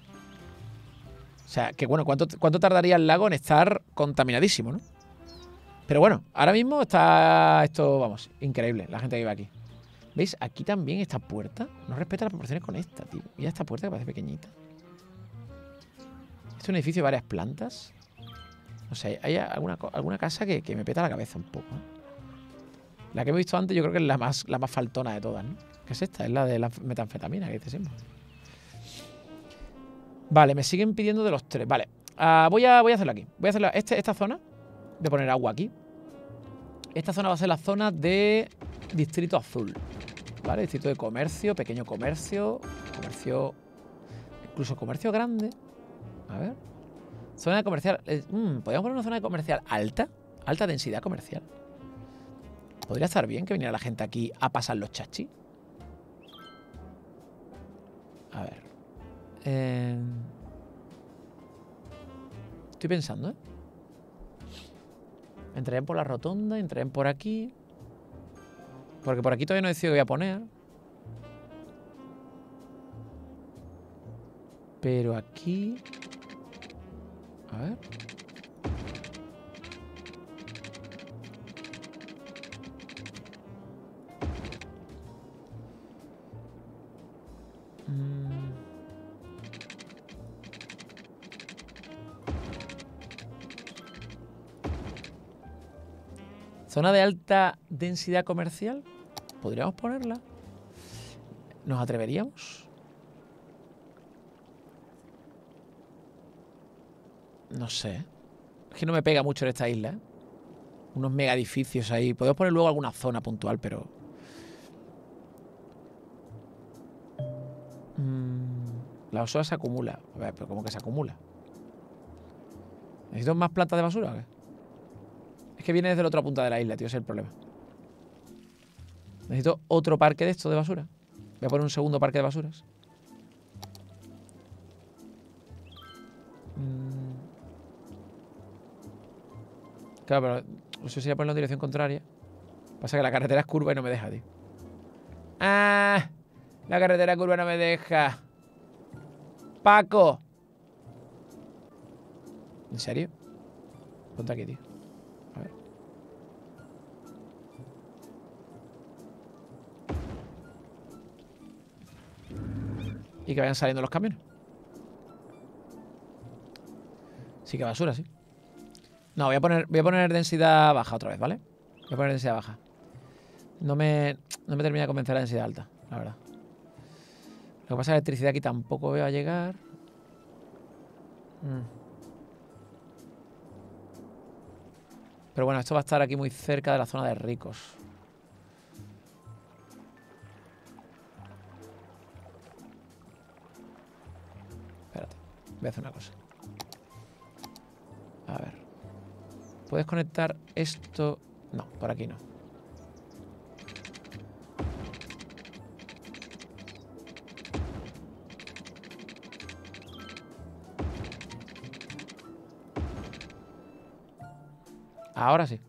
[SPEAKER 1] O sea, que bueno, ¿cuánto tardaría el lago en estar contaminadísimo, ¿no? Pero bueno, ahora mismo está esto, vamos, increíble, la gente que vive aquí. ¿Veis? Aquí también esta puerta no respeta las proporciones con esta, tío. Mira esta puerta que parece pequeñita. Este es un edificio de varias plantas. O sea, hay alguna casa que me peta la cabeza un poco, ¿eh? La que hemos visto antes yo creo que es la más faltona de todas, ¿no? ¿Qué es esta? Es la de la metanfetamina que dice siempre. Vale, me siguen pidiendo de los 3. Vale, voy a hacerlo aquí. Voy a hacerlo esta zona. Voy a poner agua aquí. Esta zona va a ser la zona de Distrito Azul. ¿Vale? Distrito de comercio, pequeño comercio. Comercio... Incluso comercio grande. A ver. Zona de comercial. ¿Podríamos poner una zona de comercial alta? Alta densidad comercial. Podría estar bien que viniera la gente aquí a pasar los chachis. A ver. Estoy pensando, ¿eh? Entraré por la rotonda, entraré por aquí. Porque por aquí todavía no he decidido qué voy a poner. Pero aquí... A ver. Zona de alta densidad comercial. ¿Podríamos ponerla? ¿Nos atreveríamos? No sé. Es que no me pega mucho en esta isla, ¿eh? Unos mega edificios ahí. Podemos poner luego alguna zona puntual, pero... La basura se acumula. A ver, pero ¿cómo que se acumula? ¿Necesito más plantas de basura o qué? Es que viene desde la otra punta de la isla, tío. Ese es el problema. Necesito otro parque de esto de basura. Voy a poner un segundo parque de basuras. Claro, pero eso sería ponerlo en dirección contraria. Pasa que la carretera es curva y no me deja, tío. ¡Ah! La carretera curva no me deja. ¡Paco! ¿En serio? Ponte aquí, tío. A ver. Y que vayan saliendo los camiones. Sí que basura, sí. No, voy a poner densidad baja otra vez, ¿vale? Voy a poner densidad baja. No me termina de convencer la densidad alta, la verdad. Lo que pasa es que la electricidad aquí tampoco va a llegar. Pero bueno, esto va a estar aquí muy cerca de la zona de ricos. Espérate, voy a hacer una cosa. A ver. ¿Puedes conectar esto? No, por aquí no. Ahora sí.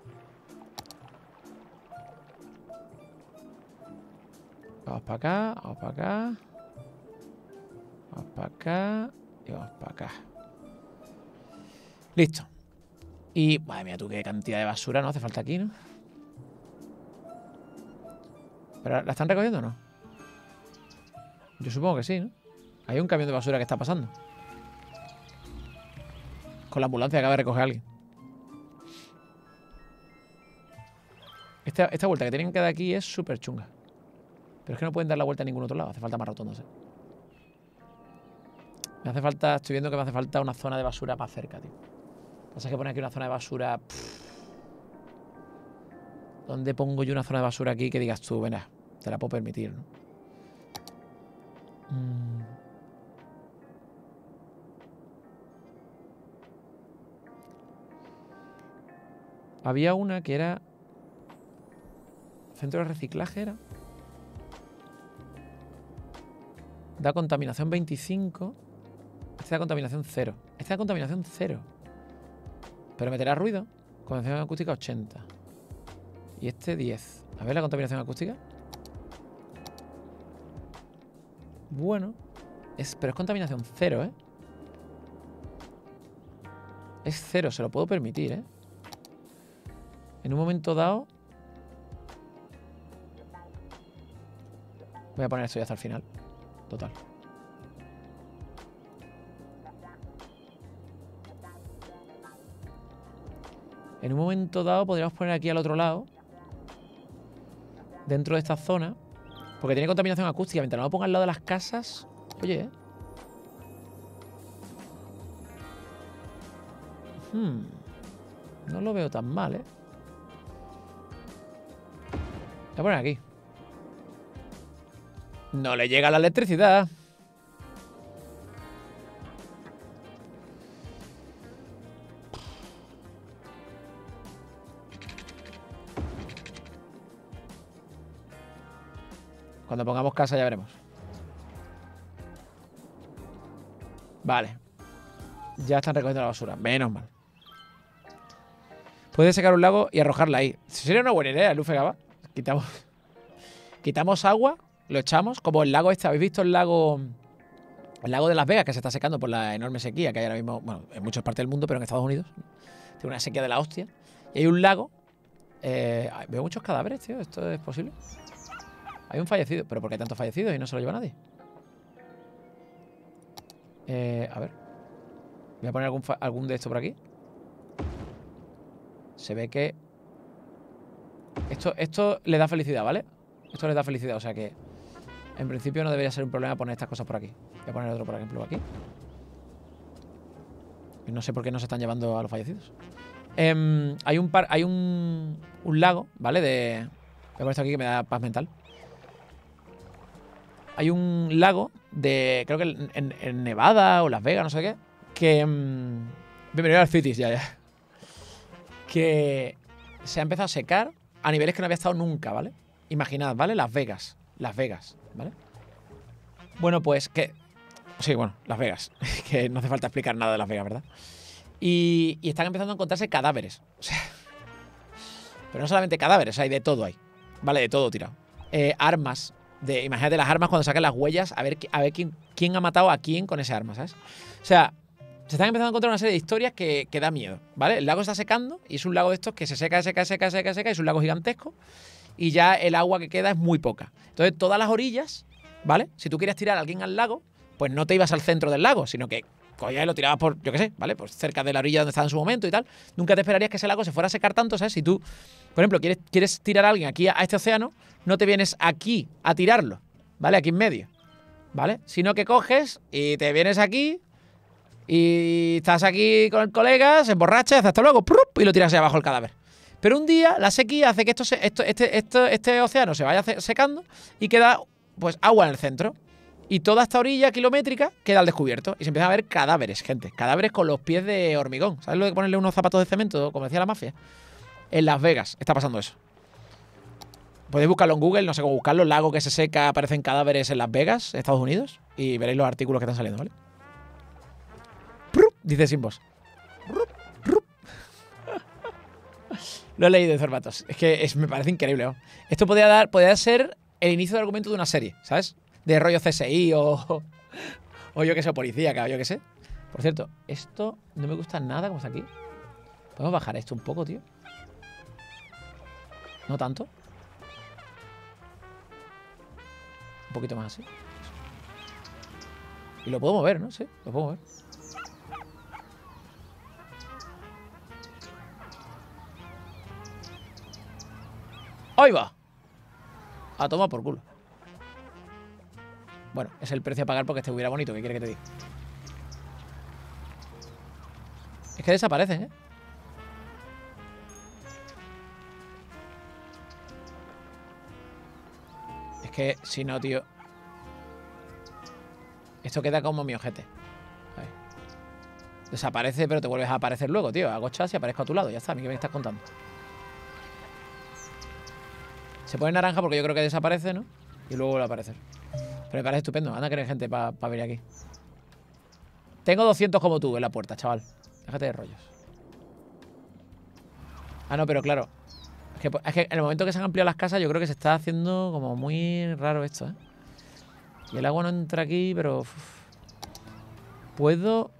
[SPEAKER 1] Vamos para acá, vamos para acá. Vamos para acá y vamos para acá. Listo. Y, madre mía, tú qué cantidad de basura no hace falta aquí, ¿no? ¿Pero la están recogiendo o no? Yo supongo que sí, ¿no? Hay un camión de basura que está pasando. Con la ambulancia que acaba de recoger a alguien. Esta vuelta que tienen que dar aquí es súper chunga. Pero es que no pueden dar la vuelta a ningún otro lado. Hace falta más rotondas, ¿eh? Me hace falta... Estoy viendo que me hace falta una zona de basura más cerca, tío. Pasa que pone aquí una zona de basura... ¿Dónde pongo yo una zona de basura aquí que digas tú, venga, te la puedo permitir, ¿no? Había una que era... Centro de reciclaje era. Da contaminación 25. Este da contaminación 0. Este da contaminación 0. Pero meterá ruido. Contaminación acústica 80. Y este 10. A ver la contaminación acústica. Bueno. Pero es contaminación cero, ¿eh? Es cero, se lo puedo permitir, ¿eh? En un momento dado... Voy a poner esto ya hasta el final. Total. En un momento dado podríamos poner aquí al otro lado, dentro de esta zona, porque tiene contaminación acústica. Mientras no lo ponga al lado de las casas... Oye, ¿eh? No lo veo tan mal, ¿eh? Voy a poner aquí. No le llega la electricidad. Cuando pongamos casa ya veremos. Vale. Ya están recogiendo la basura. Menos mal. Puedes secar un lago y arrojarla ahí. Sería una buena idea, Luffy Gaba. Quitamos agua, lo echamos. Como el lago este. ¿Habéis visto el lago? El lago de Las Vegas, que se está secando por la enorme sequía que hay ahora mismo. Bueno, en muchas partes del mundo, pero en Estados Unidos. Tiene una sequía de la hostia. Y hay un lago. Veo muchos cadáveres, tío. ¿Esto es posible? Hay un fallecido. ¿Pero por qué hay tantos fallecidos y no se lo lleva nadie? A ver. Voy a poner algún de estos por aquí. Se ve que... Esto le da felicidad, ¿vale? Esto le da felicidad, o sea que... En principio no debería ser un problema poner estas cosas por aquí. Voy a poner otro, por ejemplo, aquí. Y no sé por qué no se están llevando a los fallecidos. Hay un lago, ¿vale? Voy a poner esto aquí que me da paz mental. Hay un lago de... Creo que en Nevada o Las Vegas, no sé qué. Que... bienvenido al Cities, ya. Que se ha empezado a secar a niveles que no había estado nunca, ¿vale? Imaginad, ¿vale? Las Vegas, ¿vale? Bueno, pues que... Sí, bueno, Las Vegas. Que no hace falta explicar nada de Las Vegas, ¿verdad? Y están empezando a encontrarse cadáveres. O sea... Pero no solamente cadáveres, hay de todo ahí. Vale, de todo tirado. Armas. Imagínate las armas cuando sacan las huellas, a ver quién ha matado a quién con ese arma, ¿sabes? O sea... Se están empezando a encontrar una serie de historias que da miedo, ¿vale? El lago está secando y es un lago de estos que se seca, es un lago gigantesco y ya el agua que queda es muy poca. Entonces, todas las orillas, ¿vale? Si tú quieres tirar a alguien al lago, pues no te ibas al centro del lago, sino que cogías y lo tirabas por, yo qué sé, ¿vale? Pues cerca de la orilla donde estaba en su momento y tal. Nunca te esperarías que ese lago se fuera a secar tanto, ¿sabes? Si tú, por ejemplo, quieres tirar a alguien aquí a este océano, no te vienes aquí a tirarlo, ¿vale? Aquí en medio, ¿vale? Sino que coges y te vienes aquí... Y estás aquí con el colega, se emborracha, hace hasta luego, ¡prup! Y lo tiras hacia abajo el cadáver. Pero un día la sequía hace que este océano se vaya secando y queda pues agua en el centro. Y toda esta orilla kilométrica queda al descubierto. Y se empiezan a ver cadáveres, gente. Cadáveres con los pies de hormigón. ¿Sabes lo de ponerle unos zapatos de cemento, como decía la mafia? En Las Vegas está pasando eso. Podéis buscarlo en Google, no sé cómo buscarlo. Lago que se seca, aparecen cadáveres en Las Vegas, Estados Unidos. Y veréis los artículos que están saliendo, ¿vale? Dice Simbos. Lo he leído en formatos. Es que me parece increíble, ¿no? Esto podría ser el inicio del argumento de una serie, ¿sabes? De rollo CSI o yo que sé, policía, yo que sé. Por cierto, esto no me gusta nada como está aquí. ¿Podemos bajar esto un poco, tío? No tanto. Un poquito más así. Y lo puedo mover, ¿no? Sí, lo puedo mover. ¡Ahí va! A tomar por culo. Bueno, es el precio a pagar porque estuviera bonito. ¿Qué quieres que te diga? Es que desaparecen, ¿eh? Es que, si no, tío. Esto queda como mi ojete. Ahí. Desaparece, pero te vuelves a aparecer luego, tío. Hago chas y aparezco a tu lado. Ya está, ¿a mí qué me estás contando? Se pone naranja porque yo creo que desaparece, ¿no? Y luego vuelve a aparecer. Pero me parece estupendo. Anda que hay gente para venir aquí. Tengo 200 como tú en la puerta, chaval. Déjate de rollos. Ah, no, pero claro. Es que en el momento que se han ampliado las casas, yo creo que se está haciendo como muy raro esto, ¿eh? Y el agua no entra aquí, pero... uf. Puedo...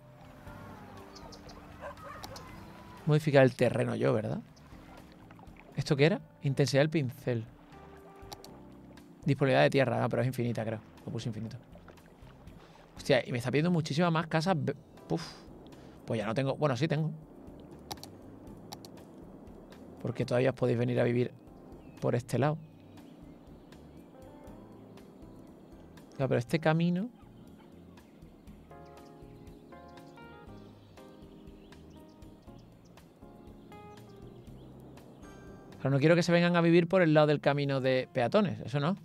[SPEAKER 1] modificar el terreno yo, ¿verdad? ¿Esto qué era? Intensidad del pincel. Disponibilidad de tierra. No, pero es infinita, creo. Lo puse infinito. Hostia, y me está pidiendo muchísimas más casas. Uf. Pues ya no tengo... Bueno, sí tengo. Porque todavía os podéis venir a vivir por este lado. Claro, pero este camino... Pero no quiero que se vengan a vivir por el lado del camino de peatones. Eso no.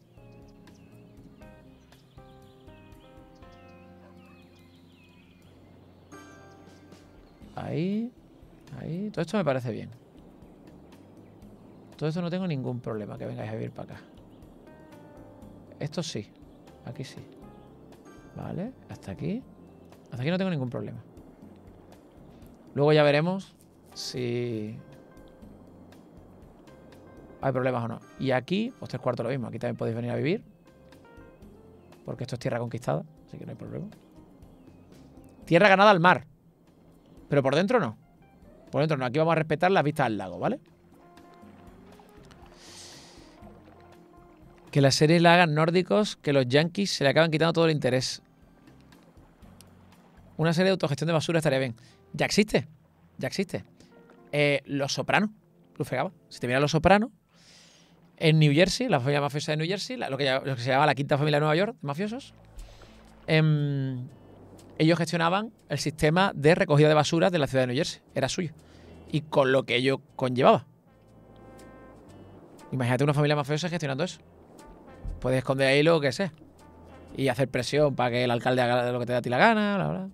[SPEAKER 1] Ahí. Ahí. Todo esto me parece bien. Todo esto no tengo ningún problema que vengáis a vivir para acá. Esto sí. Aquí sí. Vale. Hasta aquí. Hasta aquí no tengo ningún problema. Luego ya veremos si... hay problemas o no. Y aquí, pues 3/4 lo mismo. Aquí también podéis venir a vivir. Porque esto es tierra conquistada. Así que no hay problema. Tierra ganada al mar. Pero por dentro no. Por dentro no. Aquí vamos a respetar las vistas al lago, ¿vale? Que la serie la hagan nórdicos, que los yankees se le acaban quitando todo el interés. Una serie de autogestión de basura estaría bien. Ya existe. Ya existe. Los Sopranos. Lufegaba. Si te miras Los Sopranos, en New Jersey, la familia mafiosa de New Jersey, lo que se llama la quinta familia de Nueva York, de mafiosos, ellos gestionaban el sistema de recogida de basuras de la ciudad de New Jersey. Era suyo. Y con lo que ello conllevaba. Imagínate una familia mafiosa gestionando eso. Puedes esconder ahí lo que sea. Y hacer presión para que el alcalde haga lo que te da a ti la gana, bla, bla.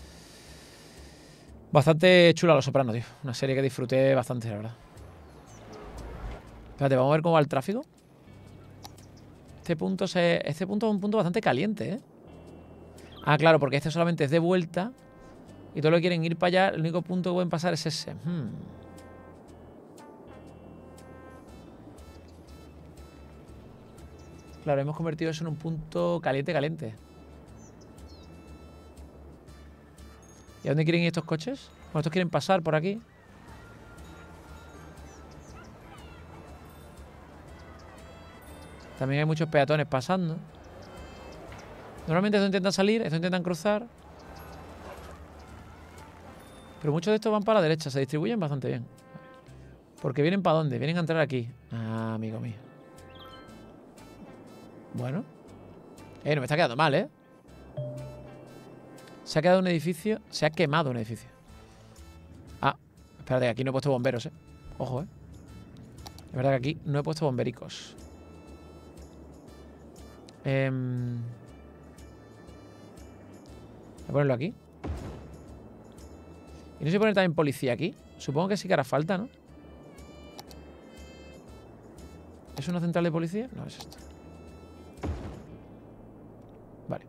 [SPEAKER 1] Bastante chula Los Sopranos, tío. Una serie que disfruté bastante, la verdad. Espérate, vamos a ver cómo va el tráfico. Este punto es un punto bastante caliente, ¿eh? Ah, claro, porque este solamente es de vuelta. Y todos lo quieren ir para allá. El único punto que pueden pasar es ese. Claro, hemos convertido eso en un punto caliente. ¿Y a dónde quieren ir estos coches? Bueno, estos quieren pasar por aquí. También hay muchos peatones pasando. Normalmente estos intentan salir, estos intentan cruzar. Pero muchos de estos van para la derecha, se distribuyen bastante bien. Porque vienen para dónde, vienen a entrar aquí. Ah, amigo mío. Bueno. No me está quedando mal, ¿eh? Se ha quedado un edificio. Se ha quemado un edificio. Ah, espérate, aquí no he puesto bomberos, ¿eh? Ojo, ¿eh? Es verdad que aquí no he puesto bombericos. Voy a ponerlo aquí. Y no sé poner también policía aquí. Supongo que sí que hará falta, ¿no? ¿Es una central de policía? No, es esto. Vale.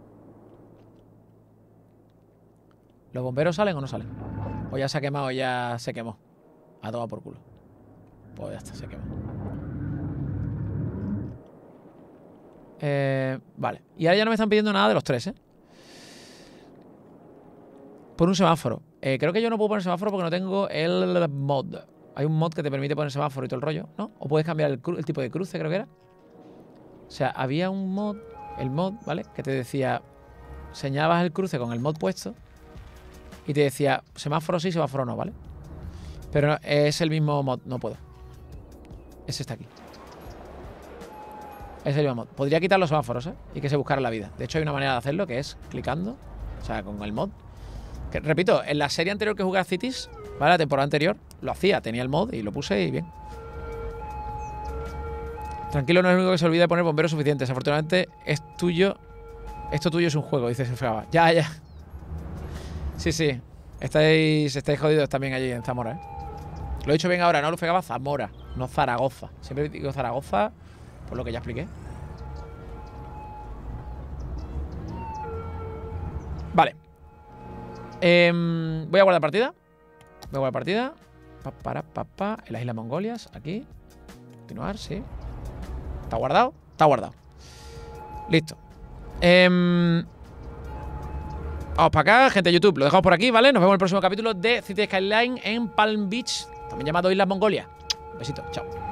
[SPEAKER 1] ¿Los bomberos salen o no salen? O ya se ha quemado, ya se quemó. A tomar por culo. Pues ya está, se quemó. Vale. Y ahora ya no me están pidiendo nada de los tres, ¿eh? Pon un semáforo. Creo que yo no puedo poner semáforo porque no tengo el mod. Hay un mod que te permite poner semáforo y todo el rollo, ¿no? O puedes cambiar el tipo de cruce, creo que era. O sea, había un mod, el mod, ¿vale? Que te decía, señalabas el cruce con el mod puesto y te decía semáforo sí, semáforo no, ¿vale? Pero no, es el mismo mod, no puedo. Ese está aquí. Es el mismo mod. Podría quitar los semáforos, ¿eh? Y que se buscara la vida. De hecho, hay una manera de hacerlo que es clicando, o sea, con el mod. Que, repito, en la serie anterior que jugué a Cities, ¿vale? La temporada anterior, lo hacía, tenía el mod y lo puse y bien. Tranquilo, no es el único que se olvida de poner bomberos suficientes. Afortunadamente, es tuyo. Esto tuyo es un juego, dice Fegaba. Ya. Sí. Estáis jodidos también allí en Zamora, ¿eh? Lo he dicho bien ahora, no lo Fegaba, Zamora, no Zaragoza. Siempre digo Zaragoza por lo que ya expliqué. Vale. Voy a guardar partida. En las Islas Mongolias, aquí. Continuar, sí. ¿Está guardado? Está guardado. Listo. Vamos para acá, gente de YouTube. Lo dejamos por aquí, ¿vale? Nos vemos en el próximo capítulo de City Skyline en Palm Beach, también llamado Islas Mongolia. Un besito, chao.